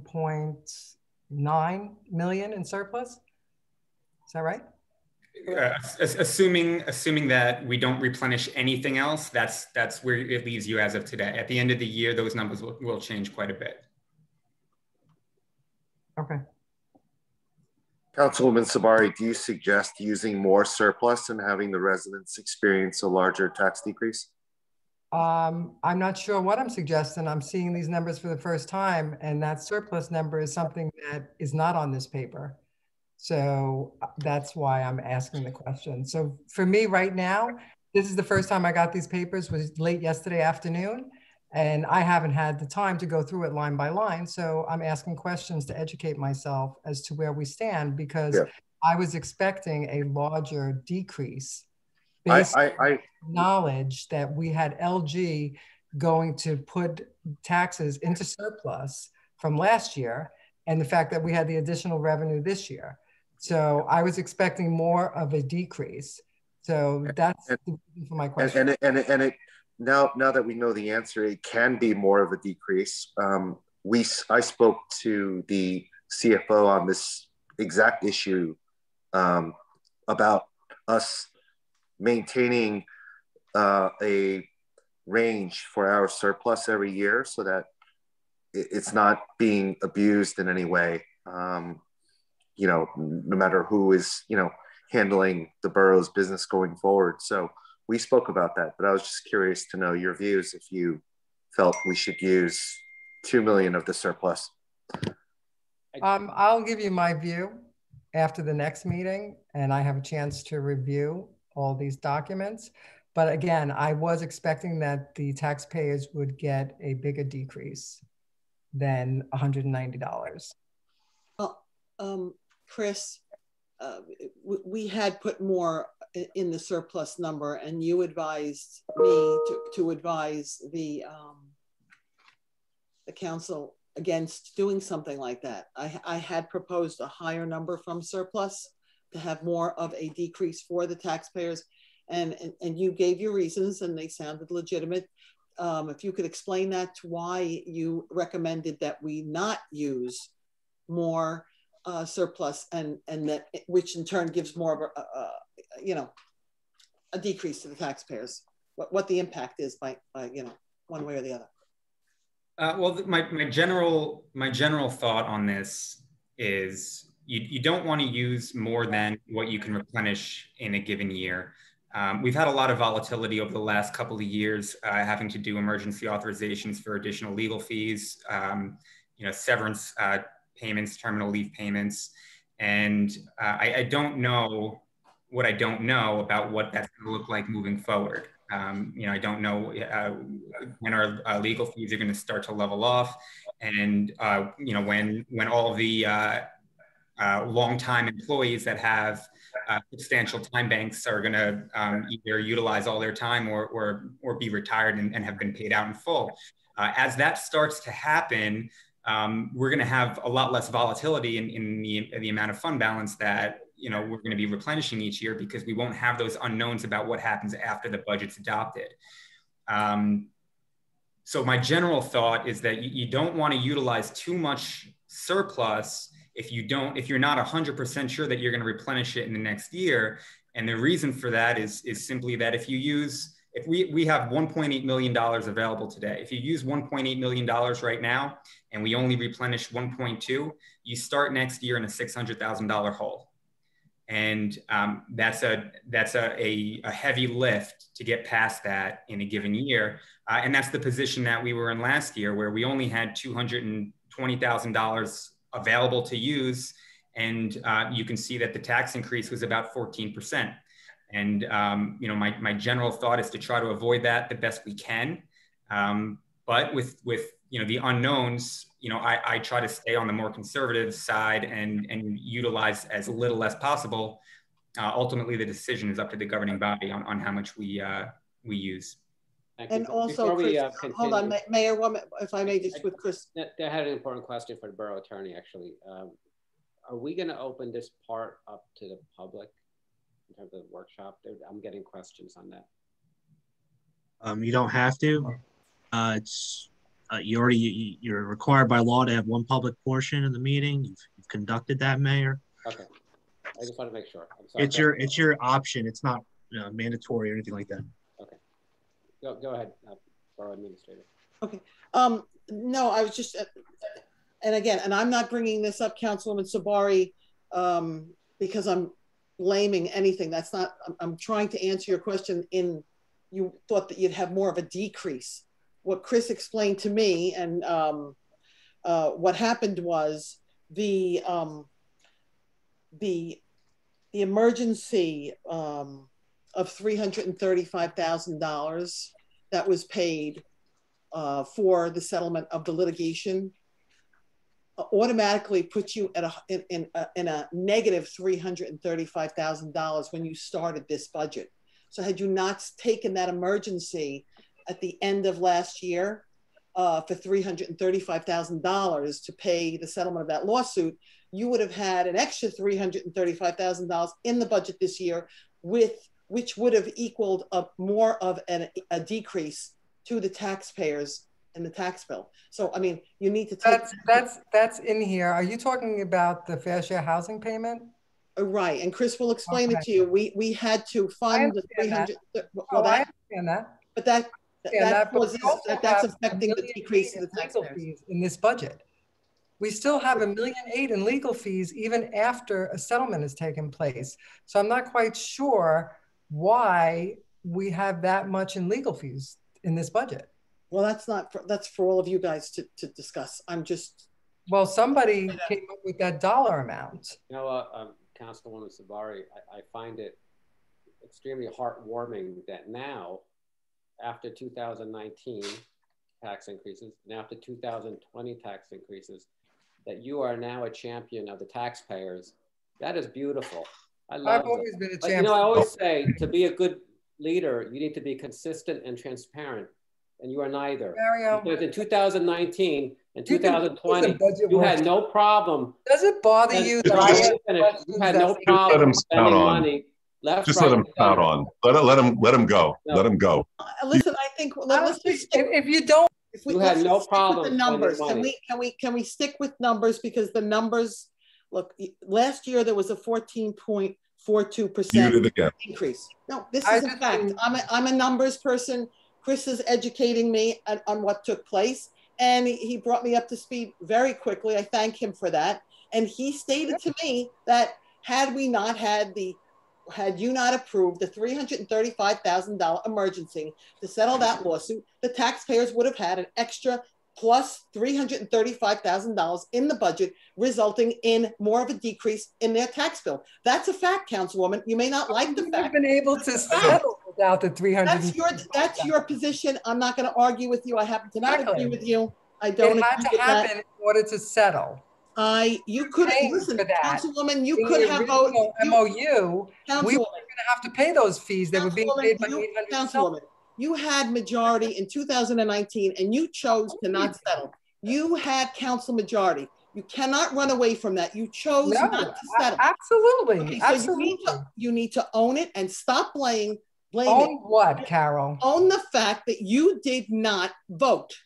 1.9 million in surplus. Is that right? Assuming that we don't replenish anything else, that's where it leaves you as of today. At the end of the year, those numbers will change quite a bit. Okay. Councilwoman Sabari, do you suggest using more surplus and having the residents experience a larger tax decrease? I'm not sure what I'm suggesting. I'm seeing these numbers for the first time, and that surplus number is something that is not on this paper. So that's why I'm asking the question. So for me right now, this is the first time I got these papers, was late yesterday afternoon, and I haven't had the time to go through it line by line. So I'm asking questions to educate myself as to where we stand, because I was expecting a larger decrease based on knowledge that we had LG going to put taxes into surplus from last year, and the fact that we had the additional revenue this year. So I was expecting more of a decrease. So that's the reason for my question. And now that we know the answer, it can be more of a decrease. I spoke to the CFO on this exact issue about us maintaining a range for our surplus every year so that it's not being abused in any way. You know, no matter who is, you know, handling the borough's business going forward. So we spoke about that, but I was just curious to know your views if you felt we should use 2 million of the surplus. I'll give you my view after the next meeting, and I have a chance to review all these documents. But again, I was expecting that the taxpayers would get a bigger decrease than $190. Well, Chris, we had put more in the surplus number, and you advised me to advise the council against doing something like that. I had proposed a higher number from surplus to have more of a decrease for the taxpayers, and you gave your reasons, and they sounded legitimate. If you could explain that to why you recommended that we not use more surplus, and that, which in turn gives more of a decrease to the taxpayers. What the impact is by one way or the other. Well, my general thought on this is you don't want to use more than what you can replenish in a given year. We've had a lot of volatility over the last couple of years, having to do emergency authorizations for additional legal fees, severance payments, terminal leave payments. And I don't know what I don't know about what that's going to look like moving forward. I don't know when our legal fees are going to start to level off, and when all of the long-time employees that have substantial time banks are going to either utilize all their time or be retired and have been paid out in full. As that starts to happen, we're going to have a lot less volatility in the amount of fund balance that we're going to be replenishing each year, because we won't have those unknowns about what happens after the budget's adopted. So my general thought is that you don't want to utilize too much surplus if you're not 100% sure that you're going to replenish it in the next year. And the reason for that is simply that if we have $1.8 million available today, if you use $1.8 million right now, and we only replenish 1.2, you start next year in a $600,000 hole. And that's a heavy lift to get past that in a given year. And that's the position that we were in last year, where we only had $220,000 available to use. And you can see that the tax increase was about 14%. And my general thought is to try to avoid that the best we can. But with the unknowns, I try to stay on the more conservative side and utilize as little as possible. Ultimately, the decision is up to the governing body on how much we use. And also, Chris, hold on, Mayor, if I may, just with Chris. I had an important question for the borough attorney, actually. Are we going to open this part up to the public in terms of the workshop? I'm getting questions on that. You don't have to. You're required by law to have one public portion of the meeting. You've conducted that, Mayor. Okay. I just want to make sure. I'm sorry. It's your option. It's not mandatory or anything like that. Okay. Go ahead, Borough Administrator. Okay. No, I was just, and again, and I'm not bringing this up, Councilwoman Sabari, because I'm blaming anything. That's not. I'm trying to answer your question. You thought that you'd have more of a decrease. What Chris explained to me, and what happened was the emergency of $335,000 that was paid for the settlement of the litigation automatically puts you at in a negative $335,000 when you started this budget. So had you not taken that emergency at the end of last year for $335,000 to pay the settlement of that lawsuit, you would have had an extra $335,000 in the budget this year, which would have equaled more of a decrease to the taxpayers in the tax bill. So, I mean, you need to take— That's in here. Are you talking about the fair share housing payment? Right, and Chris will explain it to you. We had to fund the 300. Well, I understand that. But that's affecting the decrease in the taxpayers fees in this budget. We still have $1.8 million in legal fees even after a settlement has taken place. So I'm not quite sure why we have that much in legal fees in this budget. Well, that's for all of you guys to discuss. I'm just— Well, somebody came up with that dollar amount. Councilwoman Sabari, I find it extremely heartwarming that now, after 2019 tax increases, and after 2020 tax increases, that you are now a champion of the taxpayers. That is beautiful. I love it. I've always been a champion. I always say, to be a good leader, you need to be consistent and transparent, and you are neither. Mario, because in 2019 and 2020, you had no problem. Does it bother you that you had no problem spending money? Just let him count on. Let him go. No. Let him go. Listen, I think if you don't, you had no problem with the numbers. Can we stick with numbers, because the numbers? Look, last year there was a 14.42% increase. No, this is a fact. I'm a numbers person. Chris is educating me on what took place, and he brought me up to speed very quickly. I thank him for that. And he stated to me that had you not approved the $335,000 emergency to settle that lawsuit, the taxpayers would have had an extra plus $335,000 in the budget, resulting in more of a decrease in their tax bill. That's a fact, Councilwoman. You may not like the fact. You've been able to settle without the $300. That's your position. I'm not going to argue with you. I happen to not agree with you. I don't. It had to happen in order to settle. You could listen, Councilwoman. You could have voted MOU. We were going to have to pay those fees. They were being paid by Councilwoman. You had majority in 2019, and you chose to not settle. You had council majority. You cannot run away from that. You chose not to settle. Absolutely. Okay, so absolutely. You need to own it and stop blaming. Own what, Carol? Own the fact that you did not vote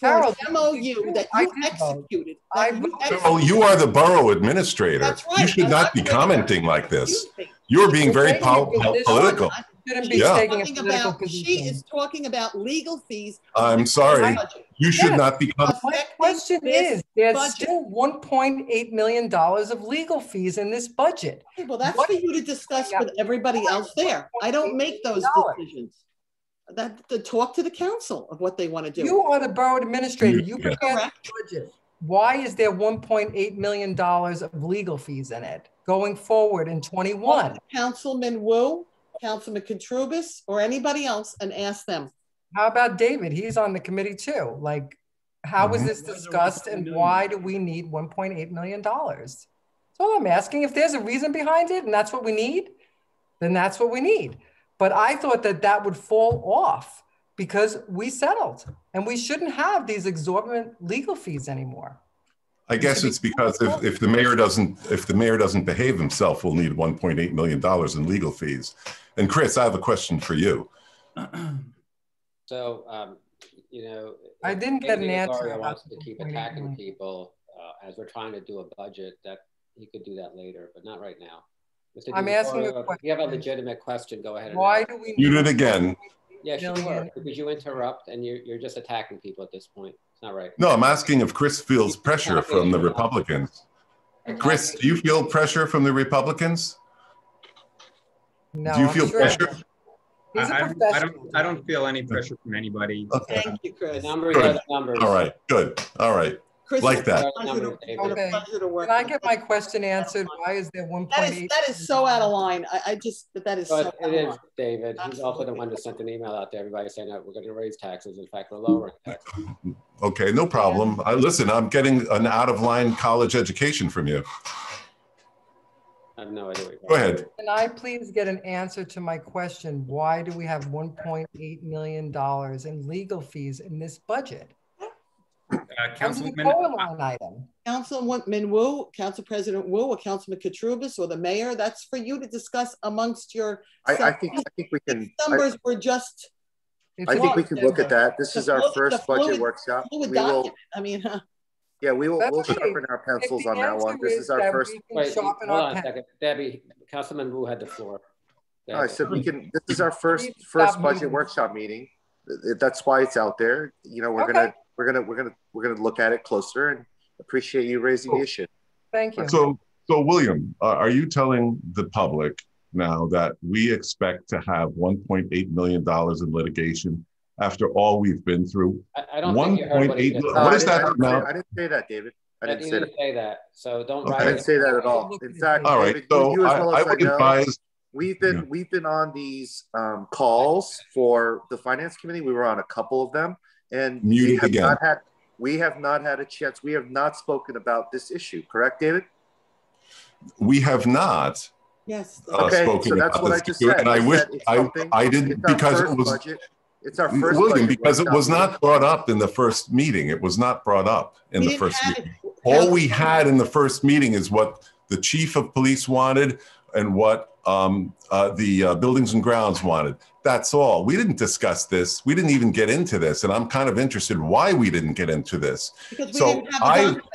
Carol, an MOU that you executed. Carol, you are the borough administrator. That's right. You should not be commenting like this. You're being very political. She is talking about legal fees. I'm sorry. You should not be. My question is, there's still $1.8 million of legal fees in this budget. Okay, well, that's for you to discuss with everybody else there. I don't make those decisions. To talk to the council of what they want to do. You are the borough administrator. You prepare the budget. Why is there $1.8 million of legal fees in it going forward in 21? Councilman Wu, Councilman Katrubis, or anybody else, and ask them. How about David? He's on the committee too. Like, how was this discussed and why do we need $1.8 million? That's all I'm asking. If there's a reason behind it and that's what we need, then that's what we need. But I thought that that would fall off because we settled and we shouldn't have these exorbitant legal fees anymore. I guess it's because if the mayor doesn't behave himself, we'll need $1.8 million in legal fees. And Chris, I have a question for you. So, you know, I didn't get an answer. Mario wants to keep attacking people as we're trying to do a budget. That he could do that later, but not right now. Mr. I'm asking a question. If you have a legitimate question, go ahead. Why do we mute it again? Yeah, sure. Because you interrupt and you're just attacking people at this point. It's not right. No, I'm asking if Chris feels pressure from the Republicans. Chris, do you feel pressure from the Republicans? No. Do you feel pressure? I don't feel any pressure from anybody. Okay. Thank you, Chris. The numbers are the numbers. All right, good. All right. Chris, like that. Okay. Can I get my question answered? Why is there 1.8? That is so out of line. That is so out of line. David. He's also the one that sent an email out to everybody saying that we're going to raise taxes. In fact, we're lowering taxes. Okay, no problem. Listen, I'm getting an out-of-line college education from you. I have no idea. Go ahead. Can I please get an answer to my question? Why do we have $1.8 million in legal fees in this budget? Councilman Wu, Council President Wu, or Councilman Katrubis, or the mayor. That's for you to discuss amongst your. I think we can. Numbers were just. I think we can look at that. This is our first budget workshop. We will. I mean. Yeah, we'll sharpen our pencils on that one. This is our first. Wait, hold on a second, Debbie. Councilman Wu had the floor. I said we can. This is our first budget workshop meeting. That's why it's out there. You know, we're gonna look at it closer and appreciate you raising the issue. Thank you. So William, are you telling the public now that we expect to have $1.8 million in litigation after all we've been through? I don't think you heard what he just said. What is that now? I didn't say that, David. I didn't say that. So don't write. I didn't say that at all. In fact, all right. David, So you as well I as would I know, advise. We've been on these calls for the finance committee. We were on a couple of them, and we have not had a chance. We have not spoken about this issue. Correct, David? We have not. Yes. Okay, spoken so that's about what this I just issue, said. and I wish I didn't, because it was budget. It's our first William, budget because it was workshop. not brought up in the first meeting. It was not brought up in the first meeting. All we had in the first meeting is what the chief of police wanted and what the buildings and grounds wanted. That's all. We didn't discuss this. We didn't even get into this. And I'm kind of interested why we didn't get into this. Because we So didn't have a document.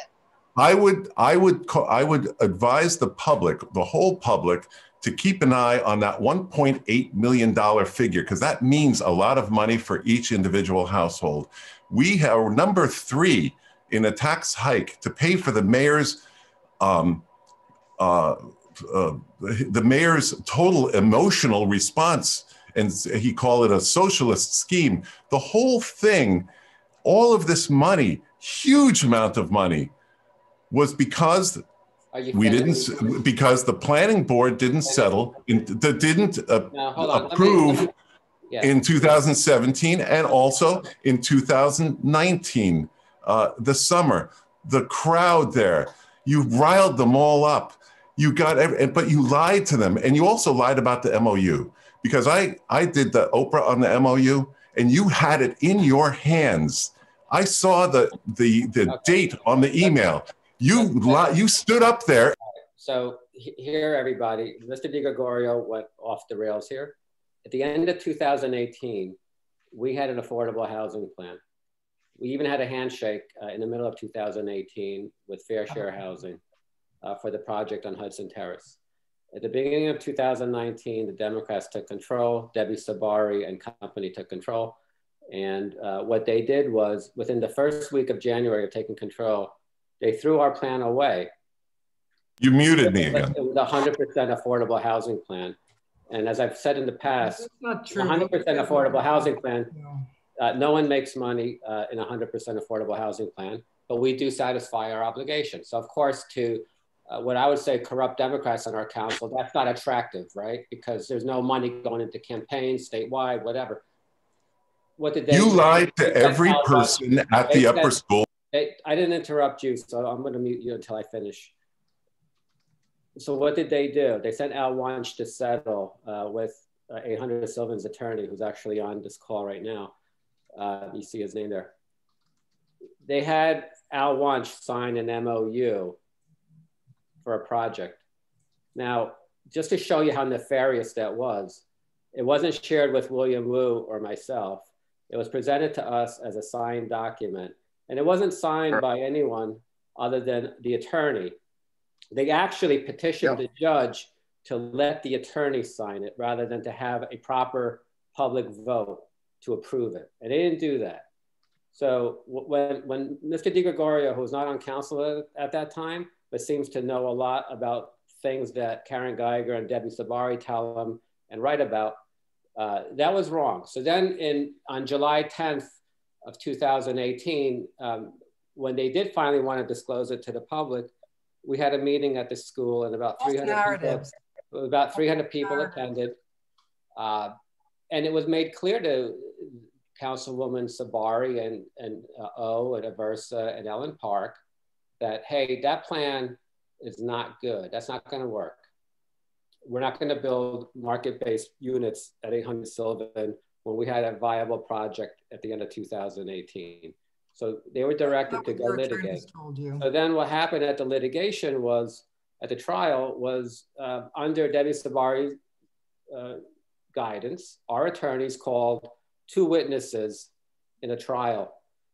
I would advise the public, the whole public, to keep an eye on that $1.8 million figure, because that means a lot of money for each individual household. We are number 3 in a tax hike to pay for the mayor's total emotional response, and he called it a socialist scheme. The whole thing, all of this money, huge amount of money, was because because the planning board didn't settle, didn't approve in 2017 and also in 2019, the summer. The crowd there, you riled them all up. You got but you lied to them, and you also lied about the MOU, because I did the Oprah on the MOU, and you had it in your hands. I saw the date on the email. You stood up there. So here, everybody, Mr. DiGregorio went off the rails here. At the end of 2018, we had an affordable housing plan. We even had a handshake in the middle of 2018 with Fair Share Housing for the project on Hudson Terrace. At the beginning of 2019, the Democrats took control. Debbie Sabari and company took control. And what they did was, within the first week of January of taking control, they threw our plan away. You muted me again. It was a 100% affordable housing plan. And as I've said in the past, 100% affordable housing plan, no one makes money in a 100% affordable housing plan, but we do satisfy our obligation. So of course, to what I would say corrupt Democrats on our council, that's not attractive, right? Because there's no money going into campaigns, statewide, whatever. What did they do? You lied to every person at the upper school. I didn't interrupt you, so I'm gonna mute you until I finish. So what did they do? They sent Al Wunsch to settle with 800 Sylvan's attorney, who's actually on this call right now. You see his name there. They had Al Wunsch sign an MOU for a project. Now, just to show you how nefarious that was, it wasn't shared with William Wu or myself. It was presented to us as a signed document. And it wasn't signed by anyone other than the attorney. They actually petitioned the judge to let the attorney sign it rather than to have a proper public vote to approve it. And they didn't do that. So when Mr. DiGregorio, who was not on council at that time, but seems to know a lot about things that Karen Geiger and Debbie Sabari tell him and write about, that was wrong. So then on July 10th of 2018, when they did finally want to disclose it to the public, we had a meeting at the school and about 300 people attended. And it was made clear to Councilwoman Sabari and O and Aversa and Ellen Park that, hey, that plan is not good. That's not going to work. We're not going to build market-based units at 800 Sylvan when we had a viable project at the end of 2018. So they were directed to go litigate. So then what happened at the litigation was, at the trial, was under Debbie Sabari's guidance, our attorneys called 2 witnesses in a trial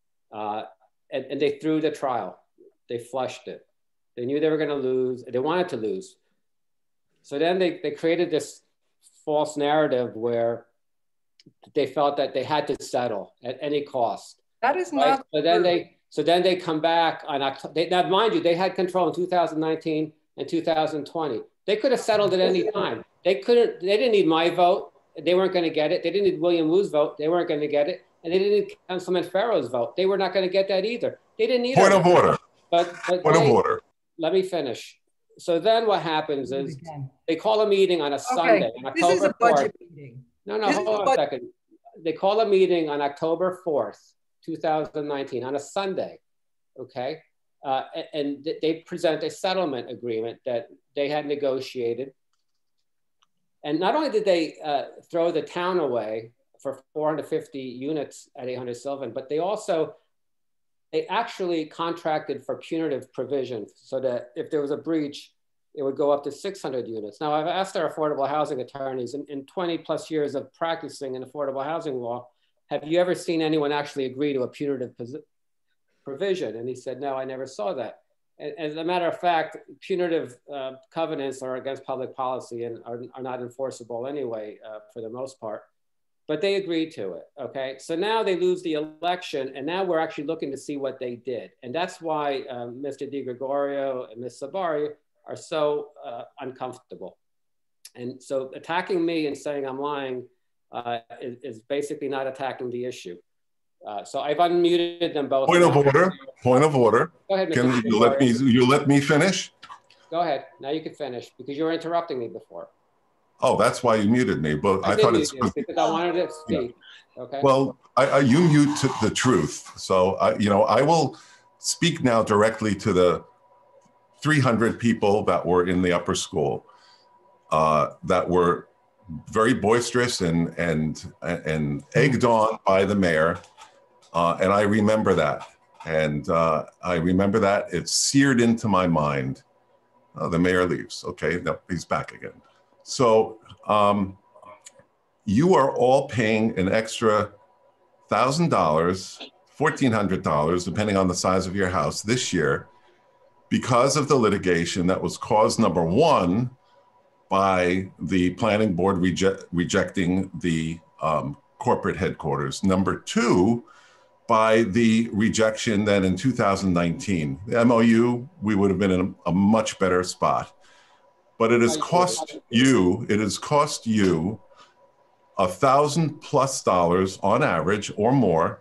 and they threw the trial. They flushed it. They knew they were going to lose. They wanted to lose. So then they created this false narrative where they felt that they had to settle at any cost. That is not. Right? So then they come back on October. Now, mind you, they had control in 2019 and 2020. They could have settled at any time. They couldn't. They didn't need my vote. They weren't going to get it. They didn't need William Wu's vote. They weren't going to get it. And they didn't need Councilman Farrow's vote. They were not going to get that either. They didn't need Point of order. But Point of order. Let me finish. So then what happens is they call a meeting on a Sunday, on October 4th. This is a budget meeting. No, hold on a second. They call a meeting on October 4th, 2019, on a Sunday, okay? And they present a settlement agreement that they had negotiated. And not only did they throw the town away for 450 units at 800 Sylvan, but they actually contracted for punitive provision so that if there was a breach, it would go up to 600 units. Now, I've asked our affordable housing attorneys in 20 plus years of practicing in affordable housing law, have you ever seen anyone actually agree to a punitive provision? And he said, no, I never saw that. And as a matter of fact, punitive covenants are against public policy and are not enforceable anyway, for the most part. But they agreed to it, okay? So now they lose the election, and now we're actually looking to see what they did. And that's why Mr. DiGregorio and Ms. Sabari are so uncomfortable. And so attacking me and saying I'm lying is basically not attacking the issue. So I've unmuted them both. Point of order. Point of order. Go ahead, Can you let me finish? Go ahead. Now you can finish because you were interrupting me before. Oh, that's why you muted me. But I thought it's because I wanted to speak. Yeah. Okay. Well, you mute the truth. So I will speak now directly to the 300 people that were in the upper school that were very boisterous and egged on by the mayor. And I remember that. And I remember that. It's seared into my mind. The mayor leaves. Okay, no, he's back again. So you are all paying an extra $1,000 $1,400, depending on the size of your house this year, because of the litigation that was caused, number one, by the planning board rejecting the corporate headquarters. Number two, by the rejection that in 2019, the MOU, we would have been in a much better spot. But it has cost you $1,000+ on average or more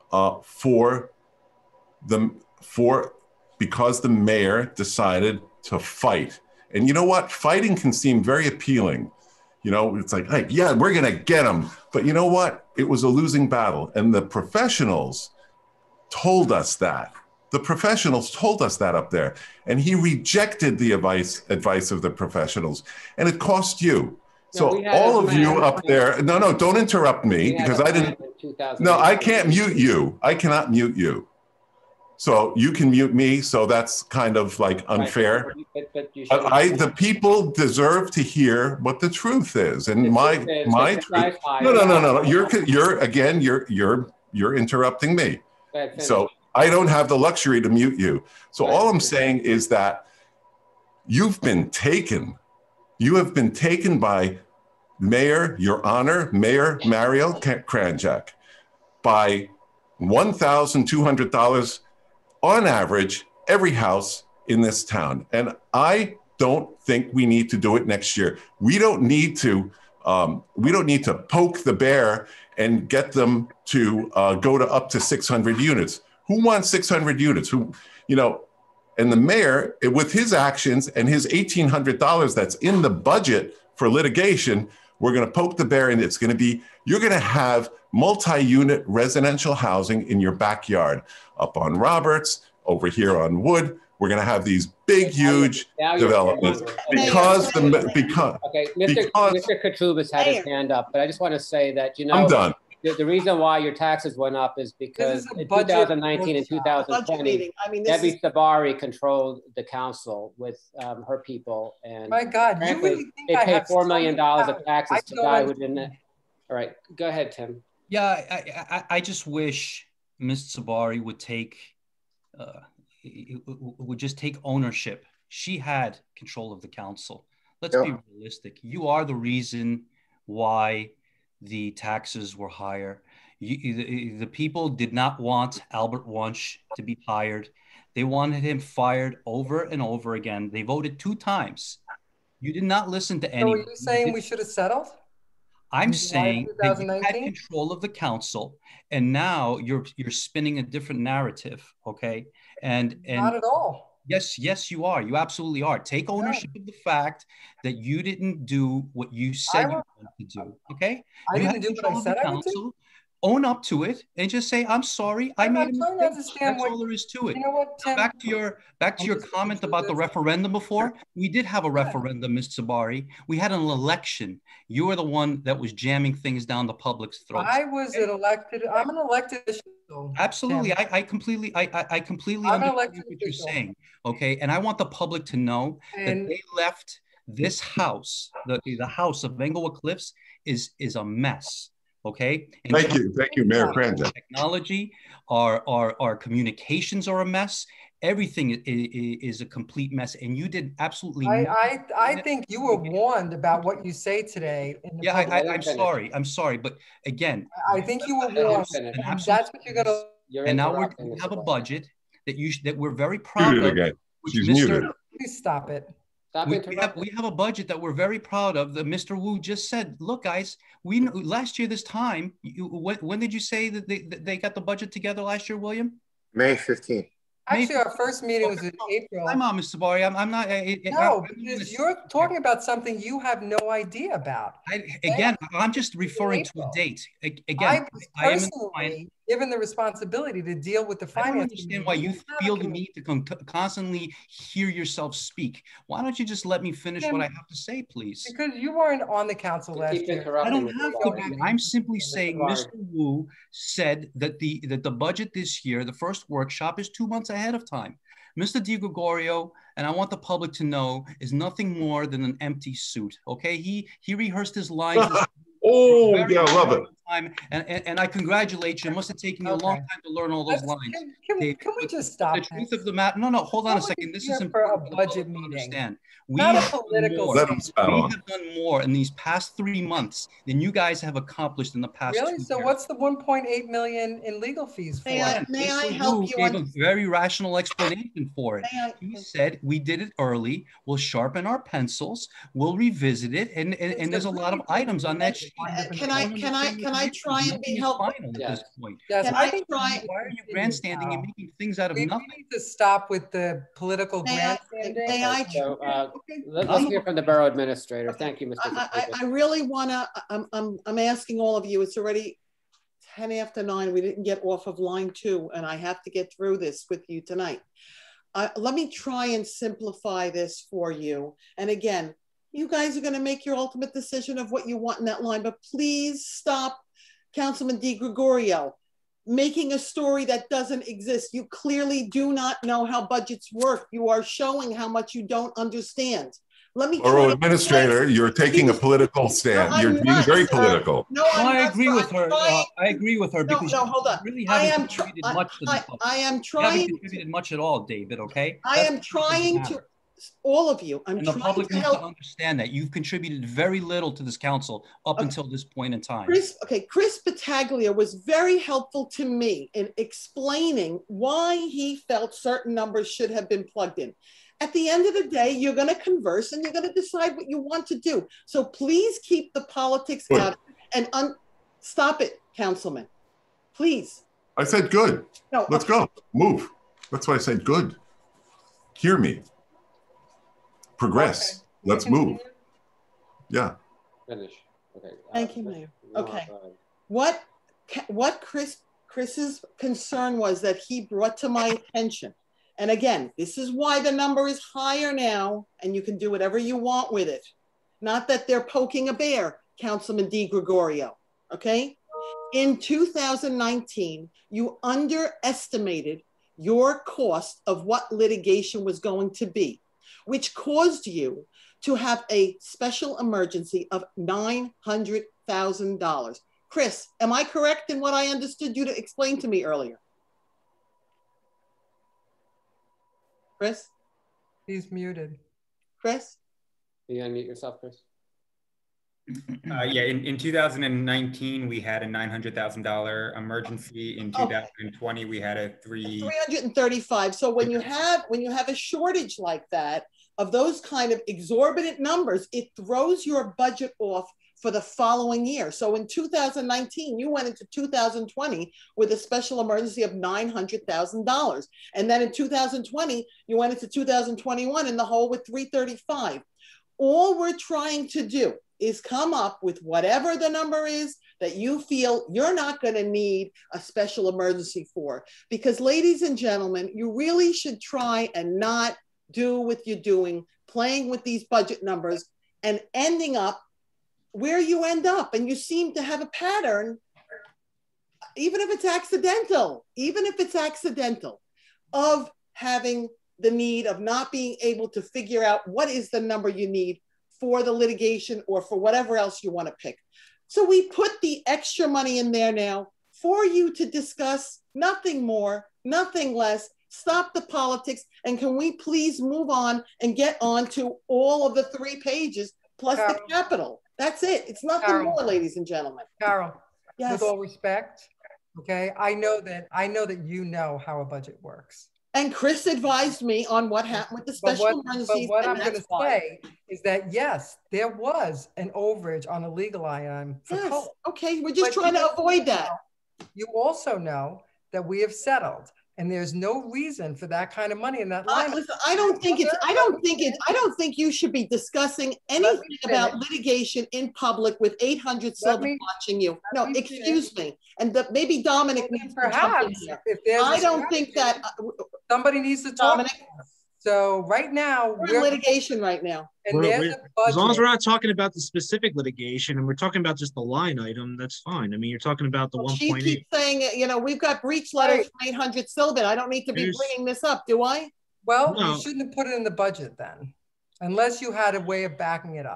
because the mayor decided to fight. And you know what? Fighting can seem very appealing. You know, it's like, hey, yeah, we're going to get them. But you know what? It was a losing battle. And the professionals told us that. The professionals told us that up there. And he rejected the advice of the professionals. And it cost you. So all of you up there, no, don't interrupt me because I didn't. No, I can't mute you. I cannot mute you. So you can mute me. So that's kind of like unfair. The people deserve to hear what the truth is, and my truth. No. You're interrupting me. So I don't have the luxury to mute you. So all I'm saying is that you've been taken. You have been taken by Mayor, Your Honor, Mayor Mario Kranjak, by $1,200 on average, every house in this town. And I don't think we need to do it next year. We don't need to poke the bear and get them to go to up to 600 units. Who wants 600 units? And the mayor, with his actions and his $1,800 that's in the budget for litigation, we're going to poke the bear, and you're going to have multi-unit residential housing in your backyard, up on Roberts, over here on Wood. We're going to have these big, huge developments because Mr. Katrubis had his hand up, but I just want to say that, I'm done. The reason why your taxes went up is because in 2019 and 2020, Debbie Sabari controlled the council with her people. And my God, frankly, you really think they I paid have $4 million of taxes to a guy who understand. didn't. All right, go ahead, Tim. Yeah, I just wish Ms. Sabari would just take ownership. She had control of the council. Let's be realistic. You are the reason why the taxes were higher. The people did not want Albert Wunsch to be hired. They wanted him fired over and over again. They voted 2 times. You did not listen to anyone. So are you saying we should have settled? I'm saying that you had control of the council, and now you're spinning a different narrative, okay? And not at all. Yes, you are. You absolutely are. Take ownership of the fact that you didn't do what you said you wanted to do, okay? I didn't do what I said I would do. Own up to it and just say, I'm sorry, I made a mistake. That's all there is to it. You know what, Tim? Back to your comment about the referendum before. We did have a referendum, Ms. Sabari. We had an election. You were the one that was jamming things down the public's throats. I'm an elected official. Absolutely. I completely understand what you're saying. Okay. And I want the public to know that they left this house, the house of Englewood Cliffs is a mess. Okay. And thank you, Mayor Kranjak. Technology, our communications are a mess. Everything is a complete mess, and you did absolutely nothing. I think you were warned about what you say today. I'm sorry, but again, I think you were warned. That's what you're gonna. And now we have a budget that we're very proud of. She's muted. Please stop it. We have a budget that we're very proud of. That Mr. Wu just said, look, guys, we know last year this time, when did you say that they got the budget together last year, William? May 15th. Actually, our first meeting was in April. I'm on, Mr. Sabari. I'm not. Because you're talking about something you have no idea about. I'm just referring to a date. I personally given the responsibility to deal with the finance. I don't understand why you feel the need to constantly hear yourself speak. Why don't you just let me finish what I have to say, please? Because you weren't on the council last year. I don't have to be. I'm simply saying Mr. Wu said that the budget this year, the first workshop, is 2 months ahead of time. Mr. DiGregorio, and I want the public to know, is nothing more than an empty suit. Okay, he rehearsed his lines Oh, yeah, I love it. And I congratulate you. It must have taken you a long time to learn all those lines. Can we just stop? The truth of the matter. No, hold on a second. This is important for a budget meeting. Understand. Not a political. Let them spout on. We have done more in these past 3 months than you guys have accomplished in the past. Really? 2 So years. what's the 1.8 million in legal fees for? May I help you? Gave a very rational explanation for it. He said we did it early. We'll sharpen our pencils. We'll revisit it, and there's a lot of items on that sheet. Can I try and be helpful? At this point. Yes, Can I I think try? Why are you grandstanding and making things out of we nothing? need to stop with the political grandstanding. May I? So let's hear from the borough administrator. Thank you, Mr. I really want to, I'm asking all of you, it's already 10 after 9. We didn't get off of line 2, and I have to get through this with you tonight. Let me try and simplify this for you. And again, you guys are going to make your ultimate decision of what you want in that line, but please stop Councilman DiGregorio making a story that doesn't exist. You clearly do not know how budgets work. You are showing how much you don't understand. Let me Borough administrator, you're taking a political stand. You're being very political. No, I agree with her. I agree with her because no, hold on. you really haven't contributed much to the I am You trying. haven't contributed much at all, David, okay? I am trying to, all of you, I'm And the trying public to needs help. to understand that you've contributed very little to this council up until this point in time. Chris Battaglia was very helpful to me in explaining why he felt certain numbers should have been plugged in. At the end of the day, you're going to converse and you're going to decide what you want to do. So please keep the politics out and stop it, Councilman. Please. I said good. No, let's go. Move. That's why I said good. Hear me. Progress. Okay. Let's move. Yeah. Finish. Okay. Thank you, Mayor. Okay. What Chris's concern was that he brought to my attention. And again, this is why the number is higher now, and you can do whatever you want with it. Not that they're poking a bear, Councilman DiGregorio, okay? In 2019, you underestimated your cost of what litigation was going to be, which caused you to have a special emergency of $900,000. Chris, am I correct in what I understood you to explain to me earlier? Chris? He's muted. Chris? Can you unmute yourself, Chris? Yeah, in 2019, we had a $900,000 emergency. In 2020, we had a 335. So when you have a shortage like that of those kind of exorbitant numbers, it throws your budget off for the following year. So in 2019, you went into 2020 with a special emergency of $900,000. And then in 2020, you went into 2021 in the hole with 335. All we're trying to do is come up with whatever the number is that you feel you're not going to need a special emergency for. Because ladies and gentlemen, you really should try and not do what you're doing, playing with these budget numbers and ending up where you end up. And you seem to have a pattern, even if it's accidental, of having the need of not being able to figure out what is the number you need for the litigation or for whatever else you want to pick. So we put the extra money in there now for you to discuss, nothing more, nothing less. Stop the politics, and can we please move on and get on to all of the 3 pages plus the capital. That's it. It's nothing more, ladies and gentlemen. Carol, yes. With all respect, okay, I know that you know how a budget works. And Chris advised me on what happened with the special emergencies. But what I'm going to say is that, yes, there was an overage on a legal item. Yes, okay, we're just trying to avoid that. You also know that we have settled. And there's no reason for that kind of money in that line. Listen, I don't think you should be discussing anything about litigation in public with 800 Silver watching you. No, excuse me. And maybe Dominic needs to jump in here. I don't think that somebody needs to talk. Dominic. So right now we're in litigation right now. And as long as we're not talking about the specific litigation and we're talking about just the line item, that's fine. I mean, you're talking about the 1.8. She keeps saying, you know, we've got breach letters from 800 Sylvan. I don't need to be bringing this up, do I? Well, you shouldn't have put it in the budget then, unless you had a way of backing it up.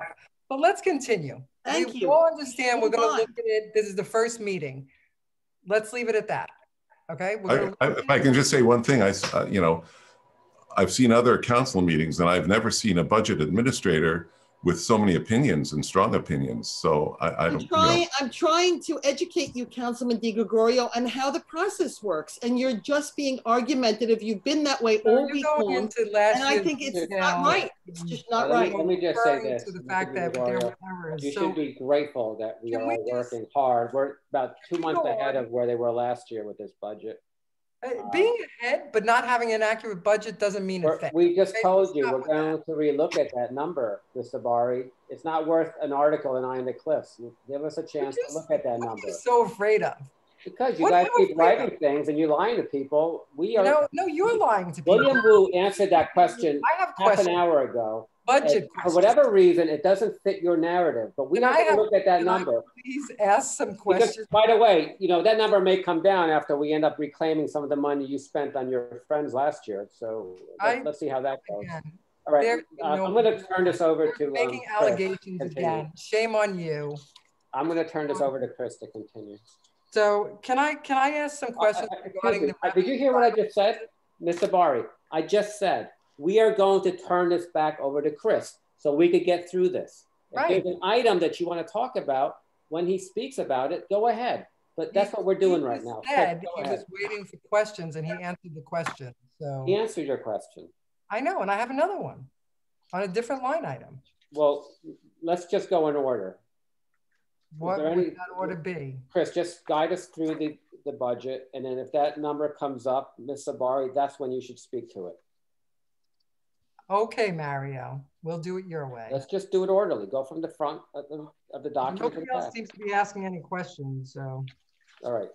But let's continue. Thank we you. all understand we're Move going to on. look at it. This is the first meeting. Let's leave it at that. Okay. If I can just say one thing, you know, I've seen other council meetings and I've never seen a budget administrator with so many opinions and strong opinions. So I'm trying to educate you, Councilman Di Gregorio, on how the process works. And you're just being argumentative. You've been that way all week long. And I think it's not right. It's just not right. Let me just say this. To the fact that there were errors. You should be grateful that we are all working hard. We're about 2 months ahead of where they were last year with this budget. Being ahead, but not having an accurate budget doesn't mean a thing. We just told you we're going to relook at that number, Mr. Sabari. It's not worth an article in Eye on the Cliffs. Give us a chance to look at that number. What are you so afraid of? Because you guys keep writing things and you're lying to people. We are. No, you're lying to people. William Wu answered that question half an hour ago. Budget for whatever reason, it doesn't fit your narrative. But we have to look at that number. Please ask some questions. Because, by the way, you know, that number may come down after we end up reclaiming some of the money you spent on your friends last year. So let's see how that goes. All right, I'm going to turn this over to making allegations again. Shame on you. I'm going to turn this over to Chris to continue. So can I ask some questions regarding the? Did you hear what I just said, Mr. Sabari? I just said we are going to turn this back over to Chris so we could get through this. If there's an item that you want to talk about when he speaks about it, go ahead. But that's what we're doing right now. He was waiting for questions and he answered the question. So he answered your question. I know, and I have another one on a different line item. Well, let's just go in order. What would that order be? Chris, just guide us through the budget, and then if that number comes up, Ms. Sabari, that's when you should speak to it. Okay, Mario, we'll do it your way. Let's just do it orderly. Go from the front of the document. Nobody else seems to be asking any questions, so. All right.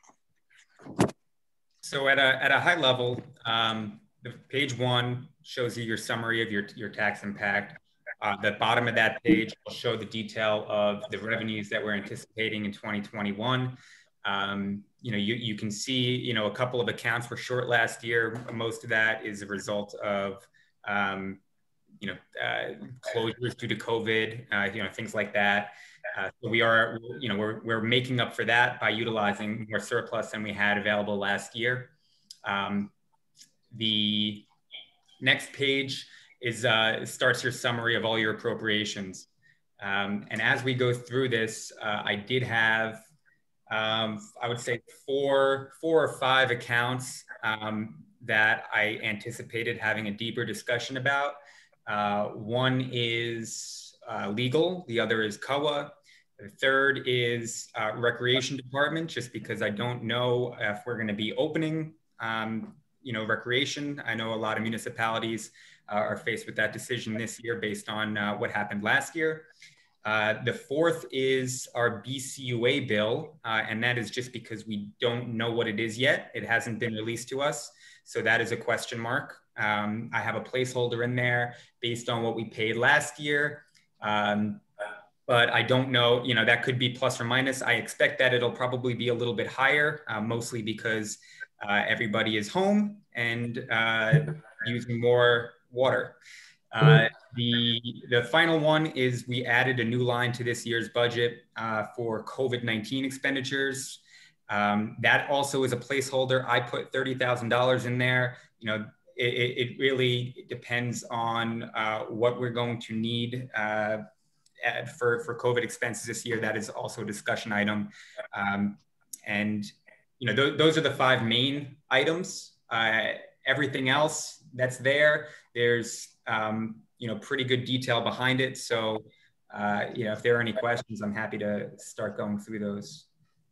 So at a high level, the page 1 shows you your summary of your tax impact. The bottom of that page will show the detail of the revenues that we're anticipating in 2021. You know, you can see, you know, a couple of accounts were short last year. Most of that is a result of, you know, closures due to COVID, you know, things like that. So we are, you know, we're making up for that by utilizing more surplus than we had available last year. The next page is starts your summary of all your appropriations. And as we go through this, I did have, I would say four or five accounts that I anticipated having a deeper discussion about. One is legal, the other is COA. The third is recreation department, just because I don't know if we're gonna be opening you know, recreation. I know a lot of municipalities are faced with that decision this year based on what happened last year. The fourth is our BCUA bill, and that is just because we don't know what it is yet. It hasn't been released to us, so that is a question mark. I have a placeholder in there based on what we paid last year, but I don't know, you know, that could be plus or minus. I expect that it'll probably be a little bit higher, mostly because everybody is home and using more water. The final one is we added a new line to this year's budget for COVID-19 expenditures. That also is a placeholder. I put $30,000 in there. You know, it really depends on what we're going to need for COVID expenses this year. That is also a discussion item. And you know, those are the five main items. Everything else that's there, there's you know, pretty good detail behind it. So you know, if there are any questions, I'm happy to start going through those.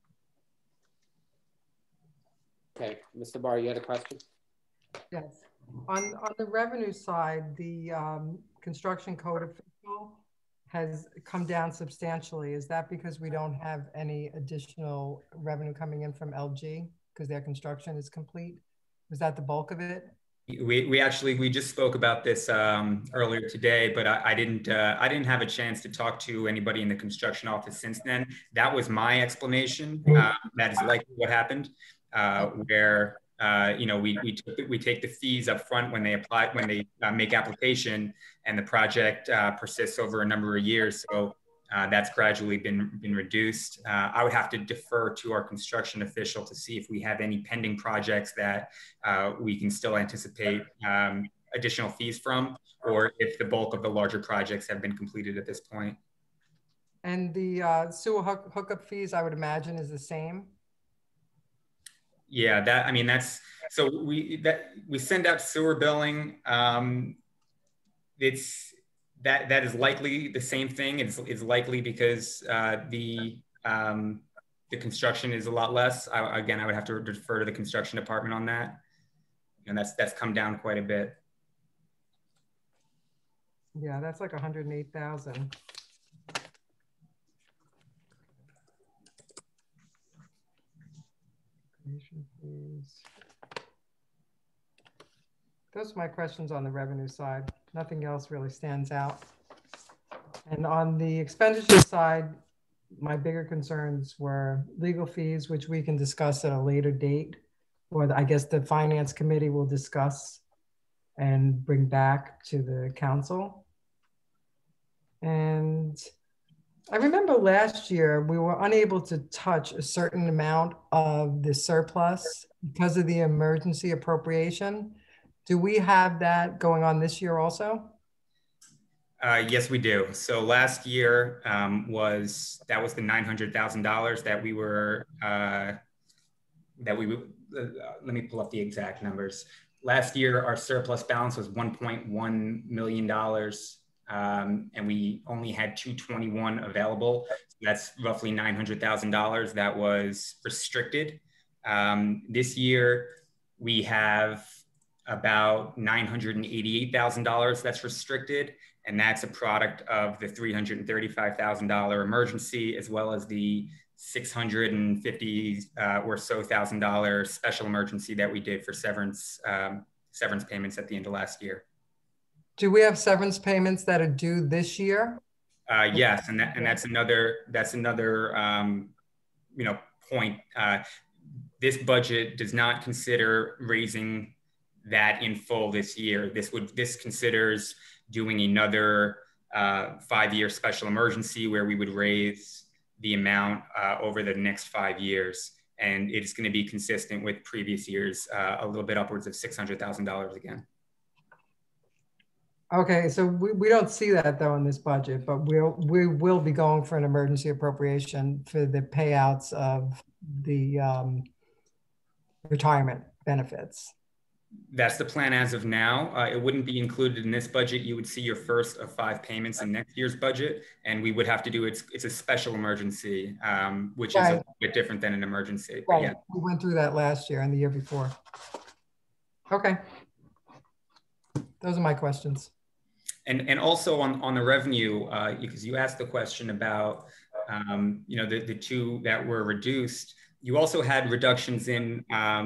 Okay, Mr. Barr, you had a question? Yes. On the revenue side, the construction code official has come down substantially. Is that because we don't have any additional revenue coming in from LG because their construction is complete? Was that the bulk of it? We just spoke about this earlier today, but I didn't have a chance to talk to anybody in the construction office since then. That was my explanation. That is likely what happened, where we take the fees up front when they apply, when they make application, and the project persists over a number of years. So that's gradually been reduced. I would have to defer to our construction official to see if we have any pending projects that we can still anticipate additional fees from, or if the bulk of the larger projects have been completed at this point. And the sewer hookup fees, I would imagine, is the same. Yeah, that's so we send out sewer billing. It's that is likely the same thing. It's likely because the construction is a lot less. Again, I would have to defer to the construction department on that, and that's come down quite a bit. Yeah, that's like 108,000. Fees. Those are my questions on the revenue side. Nothing else really stands out. And on the expenditure side, my bigger concerns were legal fees, which we can discuss at a later date, or I guess the finance committee will discuss and bring back to the council. And I remember last year we were unable to touch a certain amount of the surplus because of the emergency appropriation. Do we have that going on this year also? Yes, we do. So last year was the $900,000 that we were let me pull up the exact numbers. Last year, our surplus balance was $1.1 million. And we only had 221 available. So that's roughly $900,000 that was restricted. This year, we have about $988,000 that's restricted. And that's a product of the $335,000 emergency, as well as the $650 or so thousand special emergency that we did for severance payments at the end of last year. Do we have severance payments that are due this year? Yes, and that's another point. This budget does not consider raising that in full this year. This considers doing another 5-year special emergency where we would raise the amount over the next 5 years, and it's going to be consistent with previous years, a little bit upwards of $600,000 again. Okay, so we don't see that though in this budget, but we will be going for an emergency appropriation for the payouts of the retirement benefits. That's the plan as of now. It wouldn't be included in this budget. You would see your first of 5 payments in next year's budget, and we would have to do it's a special emergency, which is a bit different than an emergency. Right. Yeah. We went through that last year and the year before. Okay. Those are my questions. And also on the revenue, because you asked the question about the 2 that were reduced. You also had reductions in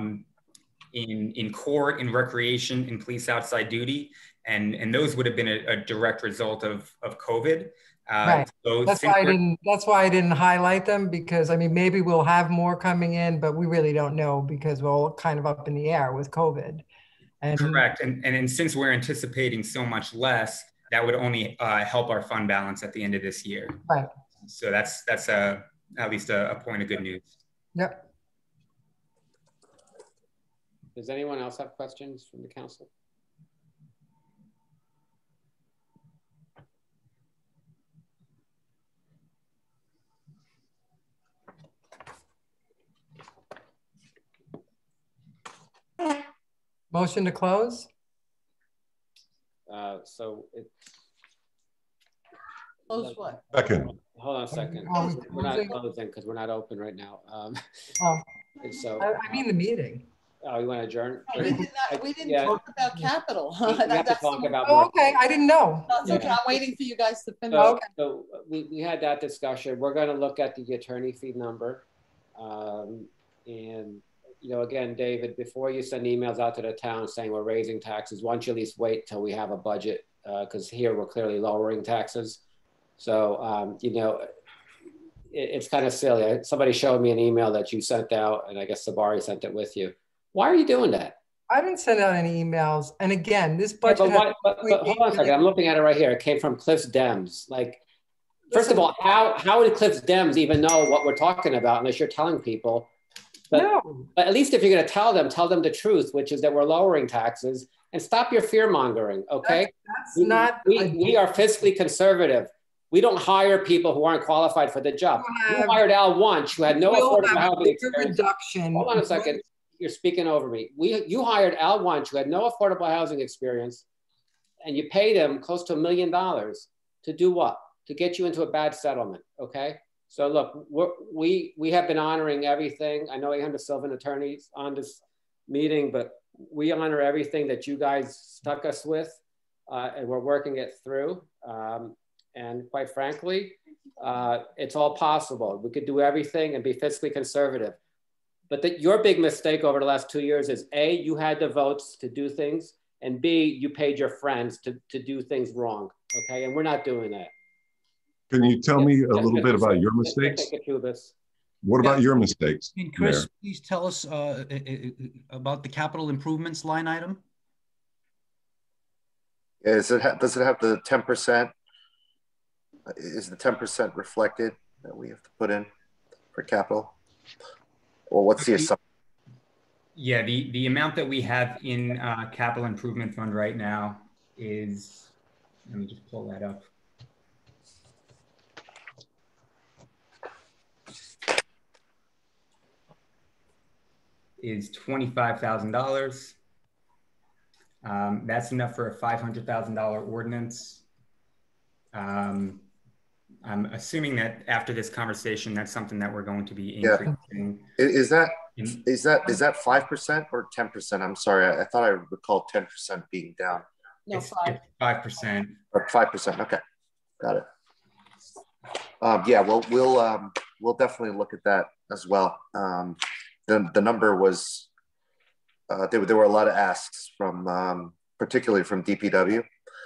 court, in recreation, in police outside duty, and those would have been a direct result of COVID. Right. So that's why I didn't highlight them, because I mean maybe we'll have more coming in, but we really don't know because we're all kind of up in the air with COVID. And correct. And since we're anticipating so much less, that would only help our fund balance at the end of this year. Right. So that's at least a point of good news. Yep. Does anyone else have questions from the council? Motion to close? So it's... Close what? Second. Hold on a second. We're not closing because we're not open right now. So I mean the meeting. Oh, you want to adjourn? We didn't talk about capital. We have to talk about okay, I didn't know. That's okay. I'm waiting for you guys to finish. So we had that discussion. We're going to look at the attorney fee number. And, again, David, before you send emails out to the town saying we're raising taxes, why don't you at least wait till we have a budget? Because here we're clearly lowering taxes. So, it's kind of silly. Somebody showed me an email that you sent out, and I guess Sabari sent it with you. Why are you doing that? I didn't send out any emails. And again, this budget. Yeah, but hold on a second. I'm looking at it right here. It came from Cliff's Dems. Like, first of all, how would Cliff's Dems even know what we're talking about unless you're telling people? But at least if you're going to tell them the truth, which is that we're lowering taxes, and stop your fear mongering. Okay, we are fiscally conservative. We don't hire people who aren't qualified for the job. You hired Al Wunsch, who had no affordable housing experience. Hold on a second. You're speaking over me. You hired Al Wunsch, who had no affordable housing experience, and you paid him close to $1 million to do what? To get you into a bad settlement. Okay. So look, we have been honoring everything. I know 800 Sylvan attorneys on this meeting, but we honor everything that you guys stuck us with, and we're working it through. And quite frankly, it's all possible. We could do everything and be fiscally conservative. But your big mistake over the last 2 years is A, you had the votes to do things, and B, you paid your friends to do things wrong. Okay, and we're not doing that. Can you tell me a little bit about your mistakes? What about your mistakes? Can Chris please tell us about the capital improvements line item? Does it have the 10%? Is the 10% reflected that we have to put in for capital? Or what's the assumption? Yeah, the amount that we have in capital improvement fund right now is, let me just pull that up. Is $25,000. That's enough for a $500,000 ordinance. I'm assuming that after this conversation, that's something that we're going to be increasing. Yeah. Is that 5% or 10%? I'm sorry, I thought I recalled 10% being down. No, it's 5%. Or 5%. Okay, got it. Yeah, well, we'll definitely look at that as well. The number was there were a lot of asks from particularly from DPW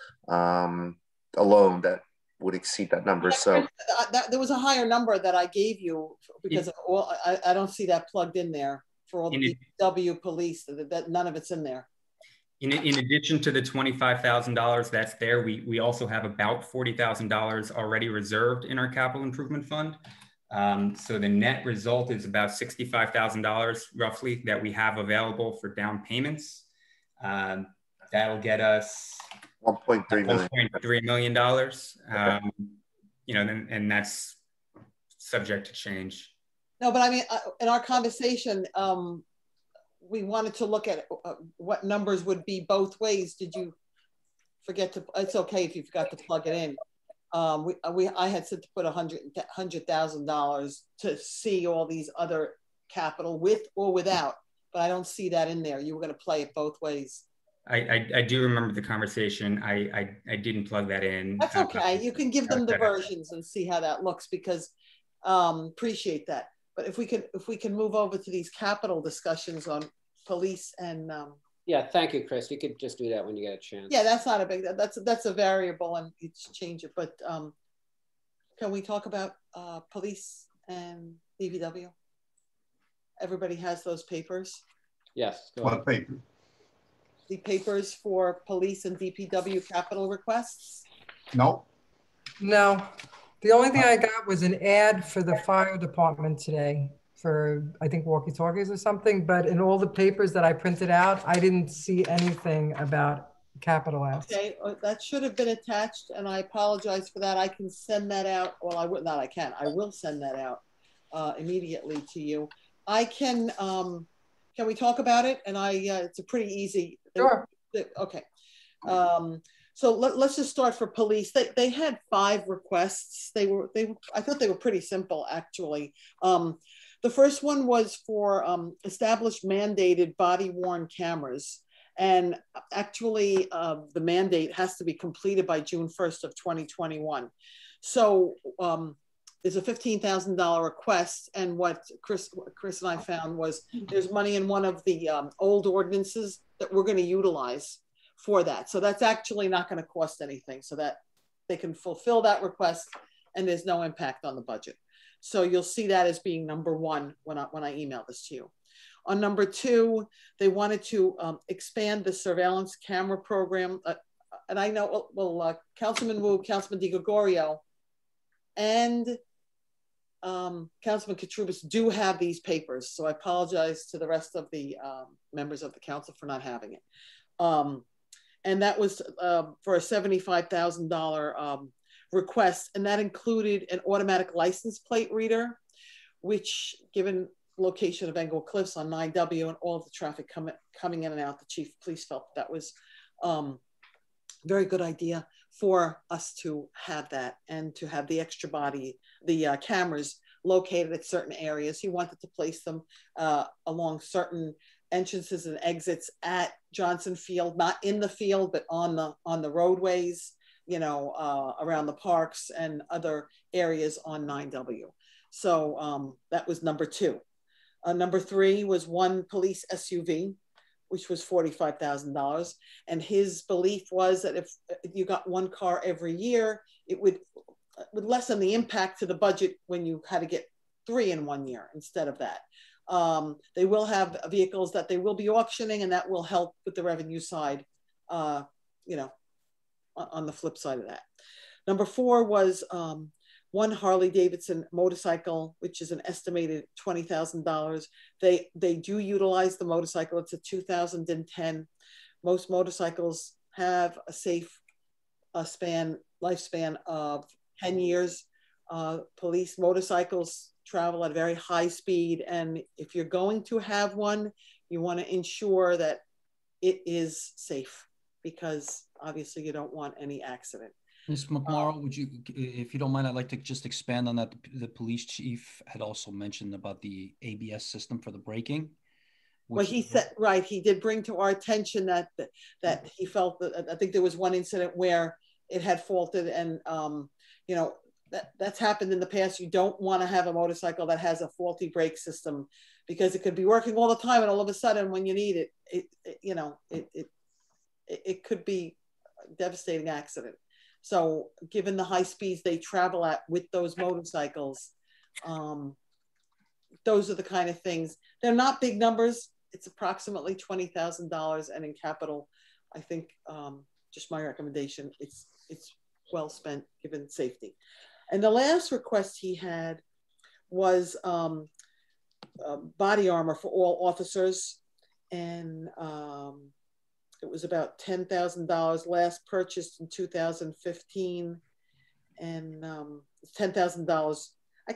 alone that would exceed that number. So there was a higher number that I gave you because I don't see that plugged in there for all the DPW police. That none of it's in there. In addition to the $25,000 that's there, we also have about $40,000 already reserved in our capital improvement fund. So the net result is about $65,000 roughly that we have available for down payments. That'll get us $1.3 million. You know, and that's subject to change. No, but I mean, in our conversation, we wanted to look at what numbers would be both ways. Did you forget to? It's okay if you forgot to plug it in. I had said to put $100,000 to see all these other capital with or without, but I don't see that in there. You were going to play it both ways. I do remember the conversation. I didn't plug that in. That's okay. You can give them the versions and see how that looks because appreciate that. But if we can move over to these capital discussions on police and yeah, thank you, Chris. You could just do that when you get a chance. Yeah, that's not a big, that's a variable and you change it. But can we talk about police and DPW? Everybody has those papers? Yes. What paper? The papers for police and DPW capital requests? No. No. The only thing I got was an ad for the fire department today for, I think, walkie-talkies or something. But in all the papers that I printed out, I didn't see anything about capital asks. Okay, that should have been attached, and I apologize for that. I can send that out. Well, I would not. I can. I will send that out immediately to you. I can. Can we talk about it? And it's a pretty easy. Sure. Okay. So let's just start for police. They had 5 requests. I thought they were pretty simple, actually. The first one was for established mandated body-worn cameras. And actually, the mandate has to be completed by June 1st of 2021. So there's a $15,000 request. And what Chris and I found was there's money in one of the old ordinances that we're going to utilize for that. So that's actually not going to cost anything, so that they can fulfill that request and there's no impact on the budget. So you'll see that as being number one when I email this to you. On number two, they wanted to expand the surveillance camera program. And I know, well, Councilman Wu, Councilman DiGregorio, and Councilman Katrubis do have these papers. So I apologize to the rest of the members of the council for not having it. And that was for a $75,000 request. And that included an automatic license plate reader, which given location of Englewood Cliffs on 9W and all of the traffic coming in and out, the chief of police felt that was very good idea for us to have that and to have the extra body, the cameras located at certain areas. He wanted to place them along certain entrances and exits at Johnson Field, not in the field, but on the roadways, you know, around the parks and other areas on 9W. So that was number two. Number three was one police SUV, which was $45,000. And his belief was that if you got one car every year, it would lessen the impact to the budget when you had to get three in 1 year instead of that. They will have vehicles that they will be auctioning, and that will help with the revenue side, you know, on the flip side of that. Number four was one Harley Davidson motorcycle, which is an estimated $20,000. They do utilize the motorcycle. It's a 2010. Most motorcycles have a safe lifespan of 10 years. Police motorcycles travel at a very high speed. And if you're going to have one, you want to ensure that it is safe, because obviously you don't want any accident. Ms. McMorrow, would you, if you don't mind, I'd like to just expand on that. The police chief had also mentioned about the ABS system for the braking. Well, he said, right, he did bring to our attention that he felt that, I think there was one incident where it had faulted, and you know, that's happened in the past. You don't want to have a motorcycle that has a faulty brake system, because it could be working all the time, and all of a sudden when you need it, it could be a devastating accident. So given the high speeds they travel at with those motorcycles, those are the kind of things. They're not big numbers. It's approximately $20,000, and in capital, I think, just my recommendation, it's well spent given safety. And the last request he had was body armor for all officers, and it was about $10,000, last purchased in 2015, and $10,000.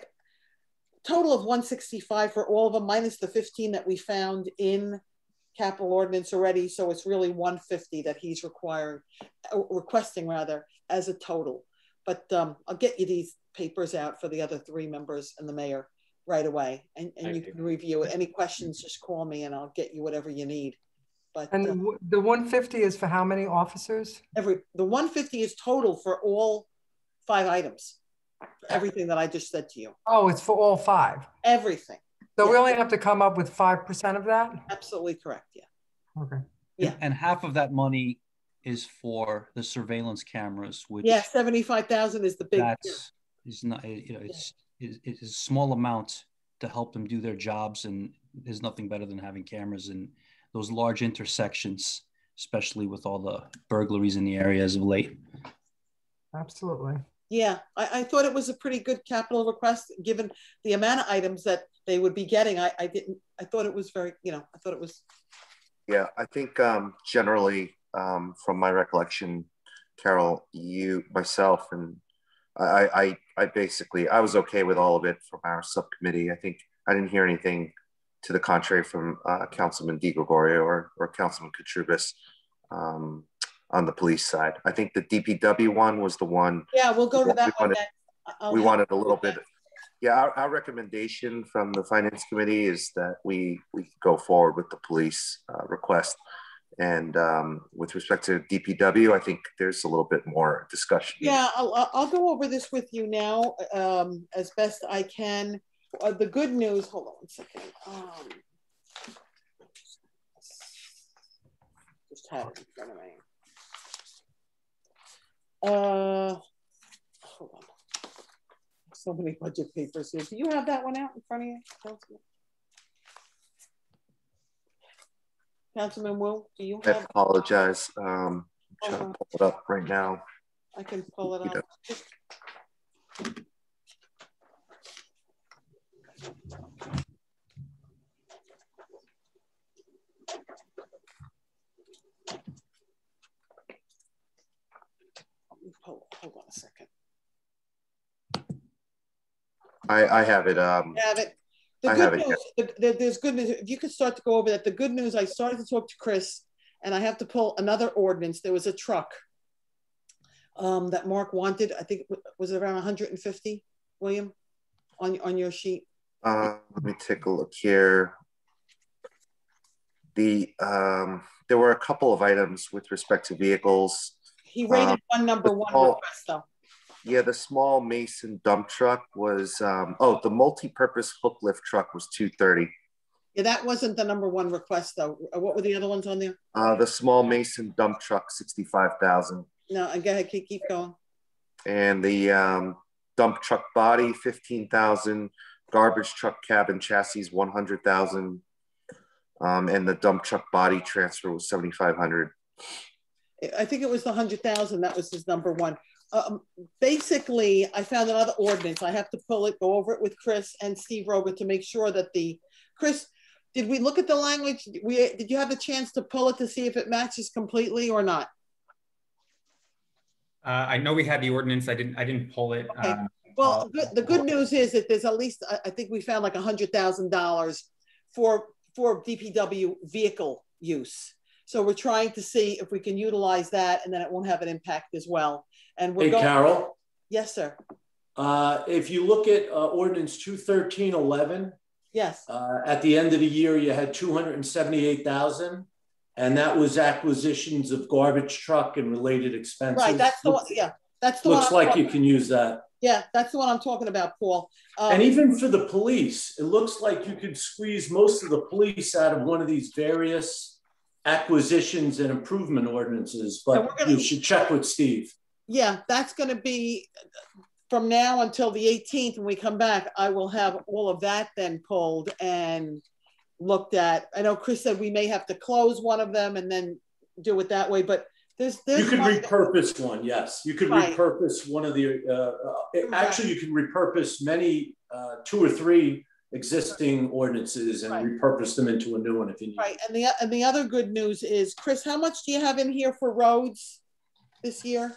Total of $165 for all of them, minus the 15 that we found in capital ordinance already. So it's really $150 that he's requesting rather, as a total. But I'll get you these papers out for the other three members and the mayor right away, and you can review it. Any questions, just call me and I'll get you whatever you need. But and the 150 is for how many officers? The 150 is total for all 5 items. Everything that I just said to you. Oh, it's for all 5. Everything. So yeah. We only have to come up with 5% of that? Absolutely correct. Yeah. Okay. Yeah. And half of that money is for the surveillance cameras, which 75,000 is the big. That's is not, you know, it's a small amount to help them do their jobs, and there's nothing better than having cameras in those large intersections, especially with all the burglaries in the area as of late. Absolutely. Yeah, I thought it was a pretty good capital request given the amount of items that they would be getting. I thought it was very, you know, I thought it was. Yeah, I think generally from my recollection, Carol, you, myself, and I basically, I was okay with all of it from our subcommittee. I think I didn't hear anything to the contrary from Councilman DiGregorio or Councilman Katrubis on the police side. I think the DPW one was the one. Yeah, we'll go to that one. We wanted a little bit. Yeah, our recommendation from the Finance Committee is that we go forward with the police request. And with respect to DPW, I think there's a little bit more discussion. Yeah, I'll go over this with you now as best I can. The good news, hold on 1 second. Just had it in front of me. Hold on. so many budget papers here. Do you have that one out in front of you, Councilman? Councilman Wu, do you have? I apologize. I'm trying to pull it up right now. I can pull it up. Hold on a second. I have it. Have it. The good news, there's good news. If you could start to go over that. The good news, I started to talk to Chris, and I have to pull another ordinance. There was a truck that Mark wanted. I think was it around 150, William, on your sheet. Let me take a look here. There were a couple of items with respect to vehicles. He rated one number one request though. Yeah, the small Mason dump truck was, the multi-purpose hook lift truck was $230. Yeah, that wasn't the number one request though. What were the other ones on there? The small Mason dump truck, $65,000. No, go ahead, keep going. And the dump truck body, $15,000. Garbage truck cabin chassis, $100,000. And the dump truck body transfer was $7,500. I think it was the 100,000. That was his number one. Basically, I found another ordinance. I have to pull it, go over it with Chris and Steve Roga to make sure that Chris, did we look at the language? Did you have a chance to pull it to see if it matches completely or not? I know we had the ordinance. I didn't pull it. Okay. Well, the good news is that there's at least, I think we found like $100,000 for DPW vehicle use. So we're trying to see if we can utilize that, and then it won't have an impact as well. And we're going. Carol. Yes, sir. If you look at ordinance 21311, yes. At the end of the year, you had 278,000, and that was acquisitions of garbage truck and related expenses. Right. That's the one. Yeah. That's the one. Looks like you can use that. Yeah, that's the one I'm talking about, Paul. And even for the police, it looks like you could squeeze most of the police out of one of these various acquisitions and improvement ordinances, but you should check with Steve. Yeah, that's going to be from now until the 18th. When we come back, I will have all of that then pulled and looked at. I know Chris said we may have to close one of them and then do it that way, but there's you could repurpose one. Yes, you could repurpose one of the. Actually, you can repurpose many 2 or 3 existing ordinances and repurpose them into a new one if you need. Right, and the other good news is, Chris, how much do you have in here for roads this year?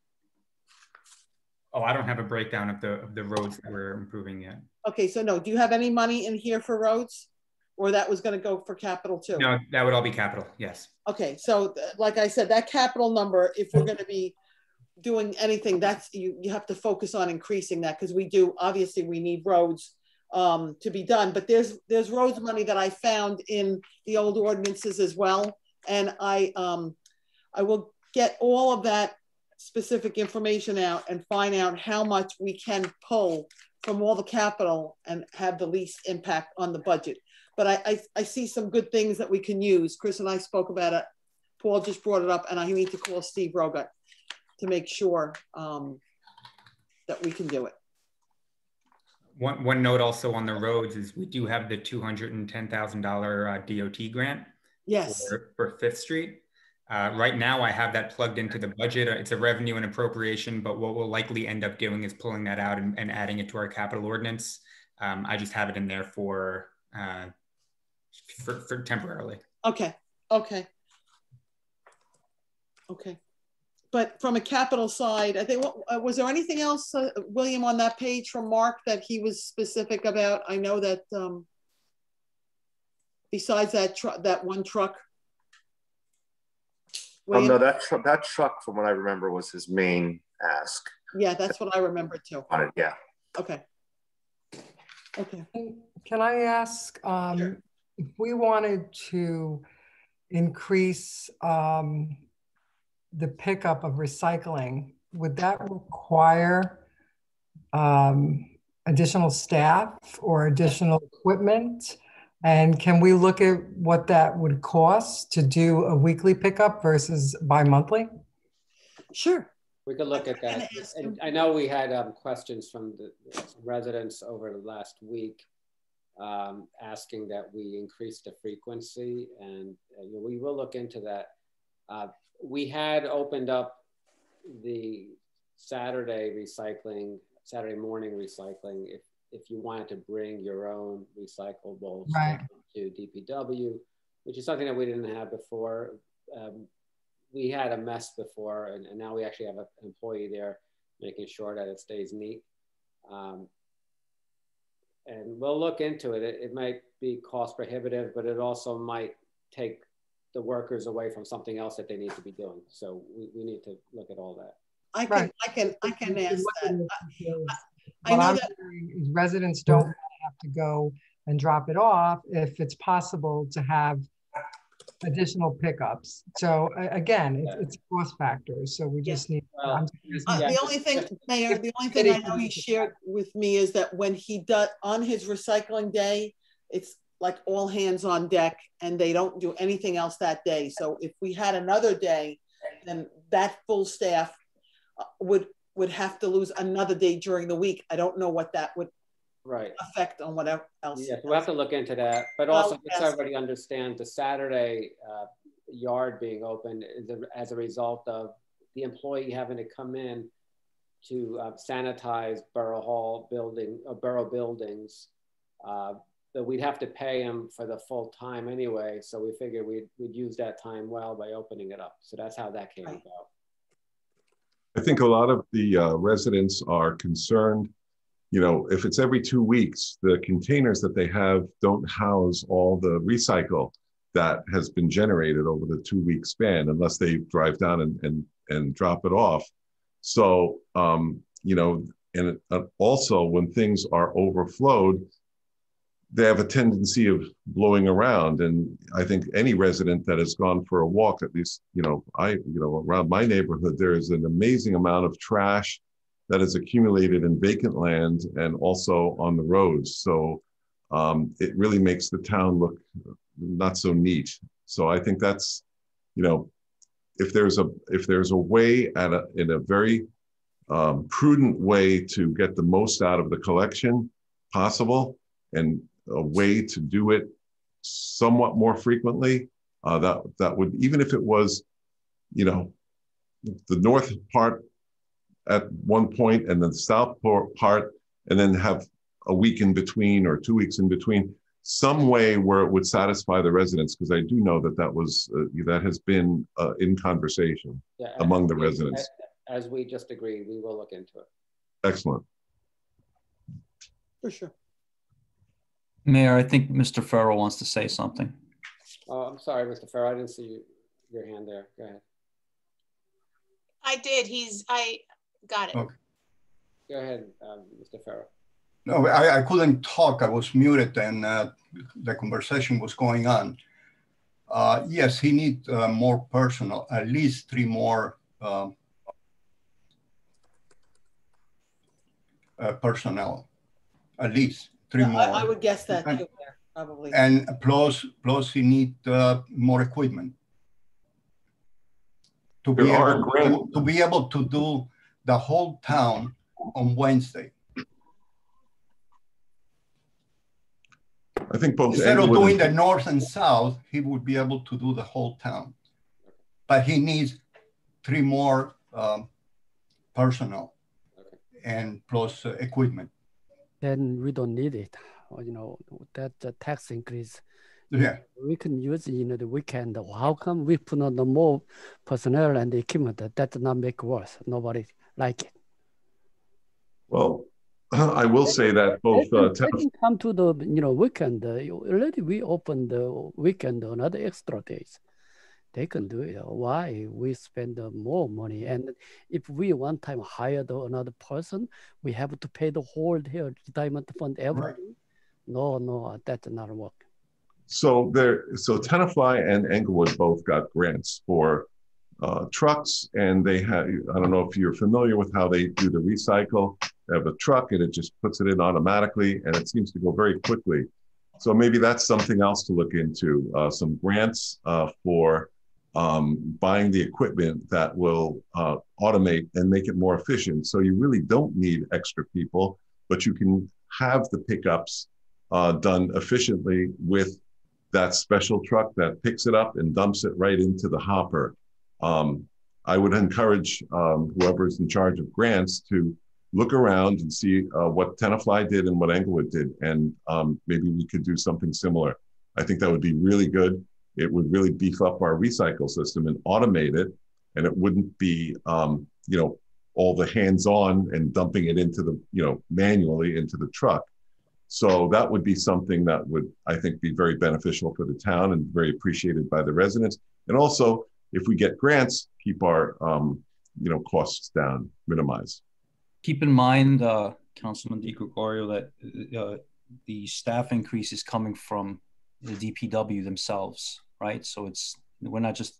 Oh, I don't have a breakdown of the roads that we're improving yet. Okay, so no, do you have any money in here for roads, or that was going to go for capital too? No, that would all be capital. Yes. Okay, so like I said, that capital number, if we're going to be doing anything, that's you have to focus on increasing that, because we do obviously we need roads to be done, but there's roads money that I found in the old ordinances as well, and I will get all of that specific information out and find out how much we can pull from all the capital and have the least impact on the budget. But I see some good things that we can use. Chris and I spoke about it. Paul just brought it up, and I need to call Steve Roga to make sure that we can do it. One note also on the roads is we do have the $210,000 DOT grant. Yes. For 5th Street. Right now, I have that plugged into the budget. It's a revenue and appropriation, but what we'll likely end up doing is pulling that out and adding it to our capital ordinance. I just have it in there for temporarily. Okay. But from a capital side, I think, was there anything else, William, on that page from Mark that he was specific about? I know that besides that one truck. William? Oh, no, that truck, from what I remember, was his main ask. Yeah, that's what I remember too. Yeah. Okay. Can I ask, sure. if we wanted to increase the pickup of recycling, would that require additional staff or additional equipment? And can we look at what that would cost to do a weekly pickup versus bi-monthly? Sure. We could look at that. And I know we had questions from the residents over the last week asking that we increase the frequency, and we will look into that. We had opened up the Saturday morning recycling if you wanted to bring your own recyclables to DPW, which is something that we didn't have before. We had a mess before, and now we actually have an employee there making sure that it stays neat. And we'll look into it. It might be cost prohibitive, but it also might take the workers away from something else that they need to be doing. So we need to look at all that. I can ask that. I know that residents don't have to go and drop it off if it's possible to have additional pickups. So again, it's cost factors. So we just need. The only thing, Mayor, the only thing I know he shared with me is that when he does on his recycling day, it's like all hands on deck, and they don't do anything else that day. So if we had another day, then that full staff would have to lose another day during the week. I don't know what that would affect on whatever else. Yeah, we'll have to look into that. But also, just so everybody understands, the Saturday yard being open is as a result of the employee having to come in to sanitize borough buildings. But we'd have to pay him for the full time anyway. So we figured we'd use that time well by opening it up. So that's how that came about. I think a lot of the residents are concerned, if it's every 2 weeks, the containers that they have don't house all the recycle that has been generated over the 2 week span, unless they drive down and drop it off. So, and also when things are overflowed, they have a tendency of blowing around. And I think any resident that has gone for a walk, at least, around my neighborhood, there is an amazing amount of trash that is accumulated in vacant land and also on the roads. So it really makes the town look not so neat. So I think that's, if there's a way in a very prudent way to get the most out of the collection possible, and a way to do it somewhat more frequently, that would, even if it was, the north part at one point and then the south part, and then have a week in between or 2 weeks in between, some way where it would satisfy the residents, because I do know that has been in conversation among the residents. As we just agreed, we will look into it. Excellent. For sure. Mayor, I think Mr. Farrell wants to say something. Oh, I'm sorry, Mr. Farrell. I didn't see your hand there. Go ahead. I did. I got it. Okay. Go ahead, Mr. Farrell. No, I couldn't talk. I was muted and the conversation was going on. Yes, he needs more personnel, at least 3 more personnel, at least 3 more. I would guess that too, probably. And plus he needs more equipment to be able to do the whole town on Wednesday. I think both instead of doing the north and south, he would be able to do the whole town. But he needs 3 more personnel and plus equipment. Then we don't need it. That the tax increase. Yeah, we can use it in the weekend. How come we put on the more personnel and equipment? That does not make it worse. Nobody like it. Well, I will say that both they can come to the weekend. Already we opened the weekend another extra days. They can do it. Why we spend more money? And if we one time hire another person, we have to pay the whole retirement fund everything. Right. No, that does not work. So Tenafly and Englewood both got grants for trucks, and they have, I don't know if you're familiar with how they do the recycle. They have a truck and it just puts it in automatically, and it seems to go very quickly. So maybe that's something else to look into, some grants for buying the equipment that will automate and make it more efficient. So you really don't need extra people, but you can have the pickups done efficiently with that special truck that picks it up and dumps it right into the hopper. I would encourage whoever's in charge of grants to look around and see what Tenafly did and what Englewood did, and maybe we could do something similar. I think that would be really good. It would really beef up our recycle system and automate it, and it wouldn't be, you know, all the hands-on and dumping it into the, you know, manually into the truck. So that would be something that would, I think, be very beneficial for the town and very appreciated by the residents. And also, if we get grants, keep our, you know, costs down, minimize. Keep in mind, Councilman DiGregorio, that the staff increase is coming from the DPW themselves, right? So it's, we're not just,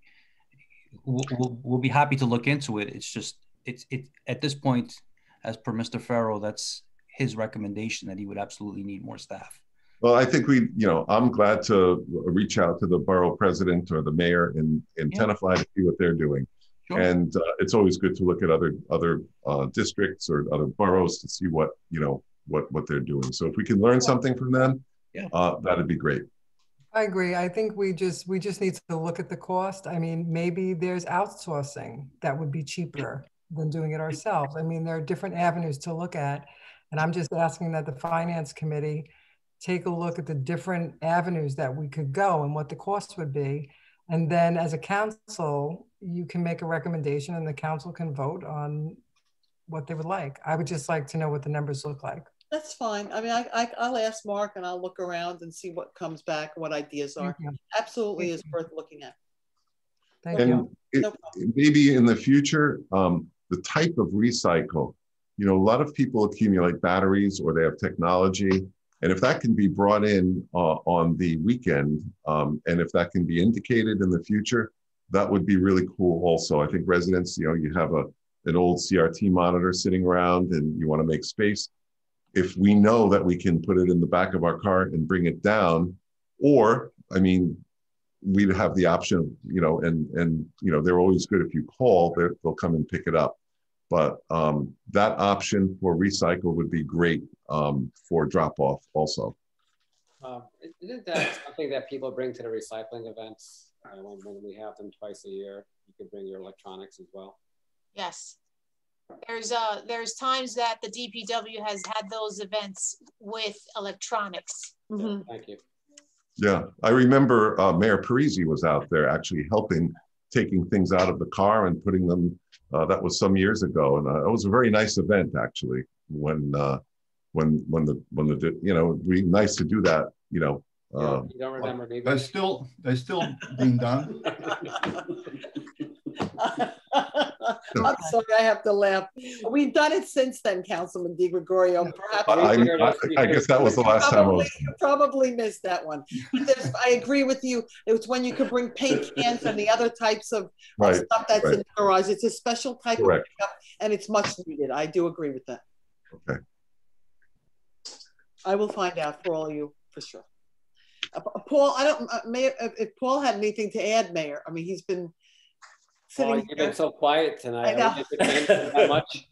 we'll be happy to look into it. It's just, it's at this point, as per Mr. Farrow, that's his recommendation, that he would absolutely need more staff. Well, I think we, you know, I'm glad to reach out to the borough president or the mayor in Tenafly to see what they're doing. Sure. And it's always good to look at other districts or other boroughs to see what, you know, what they're doing. So if we can learn something from them, that'd be great. I agree. I think we just need to look at the cost. I mean, maybe there's outsourcing that would be cheaper than doing it ourselves. I mean, there are different avenues to look at. And I'm just asking that the finance committee take a look at the different avenues that we could go and what the cost would be. And then as a council, you can make a recommendation and the council can vote on what they would like. I would just like to know what the numbers look like. That's fine. I mean, I'll ask Mark and I'll look around and see what comes back, what ideas are. Absolutely is worth looking at. Thank you. Maybe in the future, the type of recycle, you know, a lot of people accumulate batteries or they have technology. And if that can be brought in on the weekend, and if that can be indicated in the future, that would be really cool also. I think residents, you know, you have an old CRT monitor sitting around and you want to make space. If we know that we can put it in the back of our car and bring it down, or, I mean, we'd have the option, you know, and you know, they're always good if you call, they'll come and pick it up. But that option for recycle would be great for drop off also. Isn't that something that people bring to the recycling events when we have them twice a year? You could bring your electronics as well. Yes. There's times that the DPW has had those events with electronics. Mm-hmm. Thank you. Yeah, I remember Mayor Parisi was out there actually helping, taking things out of the car and putting them. That was some years ago, and it was a very nice event actually. When the you know, it'd be nice to do that. You know, you don't remember me. They're still being done. I'm sorry, I have to laugh. We've done it since then, Councilman DiGregorio. Perhaps I guess that was the last time. You probably missed that one. But I agree with you. It's when you could bring paint cans and the other types of stuff that's in the garage. It's a special type of pickup, and it's much needed. I do agree with that. Okay. I will find out for all of you for sure. Paul, I don't, Mayor, if Paul had anything to add, Mayor. I mean, he's been sitting. You've been so quiet tonight. I know. That much.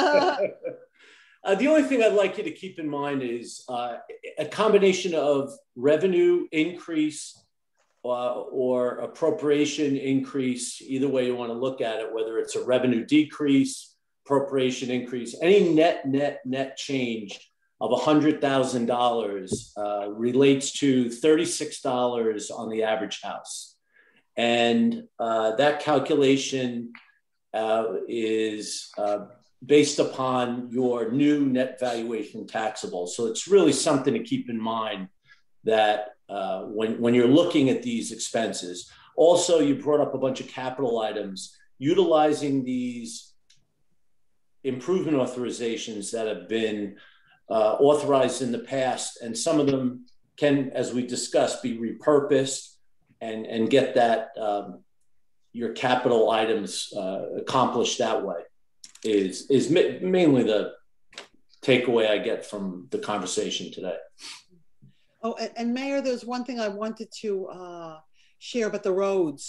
The only thing I'd like you to keep in mind is a combination of revenue increase or appropriation increase, either way you want to look at it, whether it's a revenue decrease, appropriation increase, any net change of $100,000 relates to $36 on the average house. And that calculation is based upon your new net valuation taxable. So it's really something to keep in mind that when you're looking at these expenses. Also, you brought up a bunch of capital items. Utilizing these improvement authorizations that have been authorized in the past, and some of them can, as we discussed, be repurposed and get that your capital items accomplished that way is mainly the takeaway I get from the conversation today. Oh, and Mayor, there's one thing I wanted to share about the roads.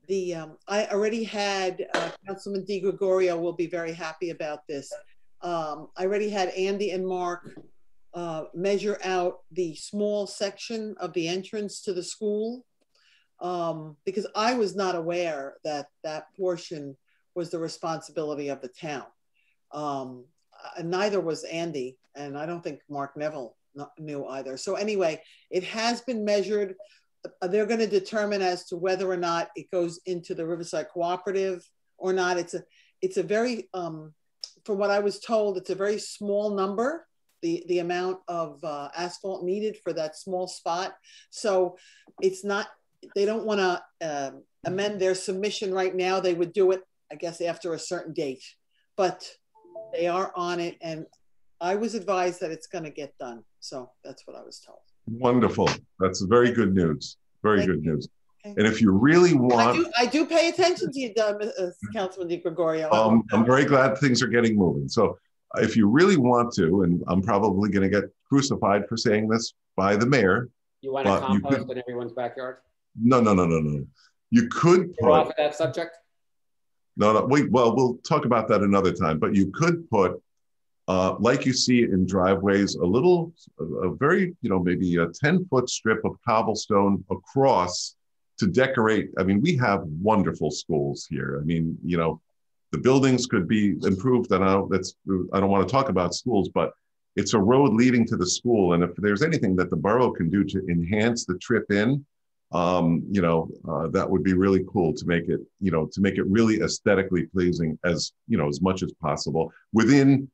I already had Councilman Di Gregorio will be very happy about this. I already had Andy and Mark measure out the small section of the entrance to the school, because I was not aware that that portion was the responsibility of the town. And neither was Andy, and I don't think Mark Neville knew either. So anyway, it has been measured. They're going to determine as to whether or not it goes into the Riverside Cooperative or not. It's a very, from what I was told, it's a very small number, the amount of asphalt needed for that small spot. So it's not, they don't want to amend their submission right now. They would do it, I guess, after a certain date, but they are on it, and I was advised that it's going to get done. So that's what I was told. Wonderful. That's very good news. Very good news. Okay. And if you really want... I do pay attention to you, Councilman Di Gregorio. I'm very glad things are getting moving. So if you really want to, and I'm probably going to get crucified for saying this by the mayor. You want to compost in everyone's backyard? No. You could put... You're off of that subject? No, wait, well, we'll talk about that another time, but you could put, like you see in driveways, a very, maybe a 10-foot strip of cobblestone across to decorate. I mean, we have wonderful schools here. I mean, the buildings could be improved, and I don't want to talk about schools, but it's a road leading to the school. And if there's anything that the borough can do to enhance the trip in, that would be really cool to make it, really aesthetically pleasing as much as possible within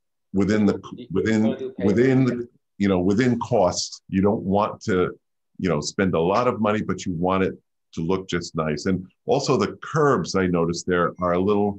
cost. You don't want to, spend a lot of money, but you want it to look just nice. And also the curbs, I noticed there are a little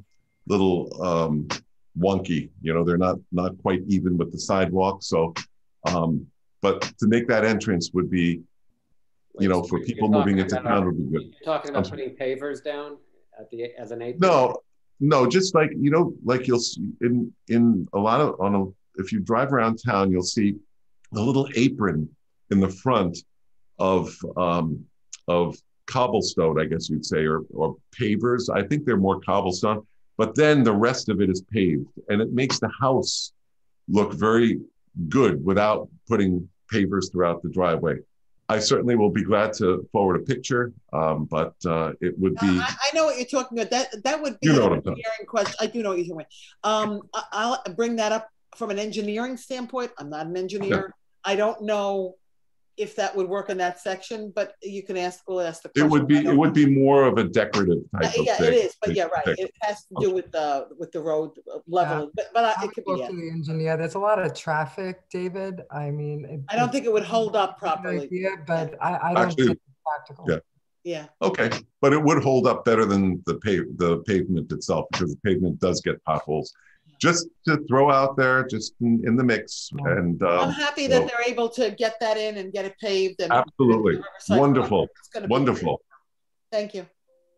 wonky, they're not quite even with the sidewalk. So, but to make that entrance would be, for people moving into town would be good. You're talking about putting pavers down as an aid? No, just like, like you'll see in a lot of, if you drive around town, you'll see a little apron in the front of cobblestone, I guess you'd say, or pavers. I think they're more cobblestone, but then the rest of it is paved, and it makes the house look very good without putting pavers throughout the driveway. I certainly will be glad to forward a picture, but it would be... I know what you're talking about. That would be an engineering question. I do know what you're talking about. I'll bring that up from an engineering standpoint. I'm not an engineer. Okay. I don't know if that would work in that section, but you can ask. We'll ask the question. It would be more of a decorative type of thing. Yeah, it is. But yeah, right. It has to do with the road level. Yeah. But it could be. To the engineer. There's a lot of traffic, David. I mean, I don't think it would hold up properly. Idea, but I don't think it's practical. Yeah. Yeah. Okay, but it would hold up better than the pavement itself, because the pavement does get potholes. Just to throw out there, just in the mix. And I'm happy that they're able to get that in and get it paved. And absolutely. Wonderful. Wonderful. Thank you.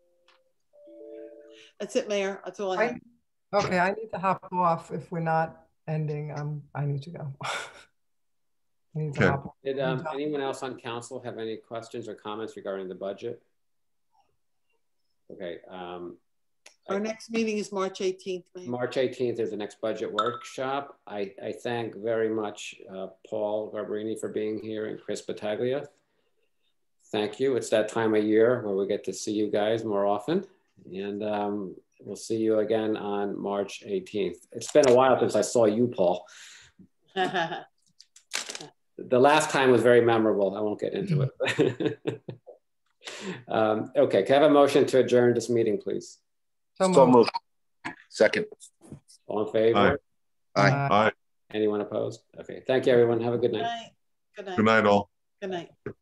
That's it, Mayor. That's all I have. Okay, I need to hop off. If we're not ending, I need to go. Did anyone else on council have any questions or comments regarding the budget? Okay. Our next meeting is March 18th. Maybe. March 18th is the next budget workshop. I thank very much Paul Garbarini for being here and Chris Battaglia. Thank you. It's that time of year where we get to see you guys more often. And we'll see you again on March 18th. It's been a while since I saw you, Paul. The last time was very memorable. I won't get into it. Okay, can I have a motion to adjourn this meeting, please? So moved. Second. All in favor? Aye. Aye. Anyone opposed? Okay. Thank you, everyone. Have a good night. Good night. Good night, all. Good night.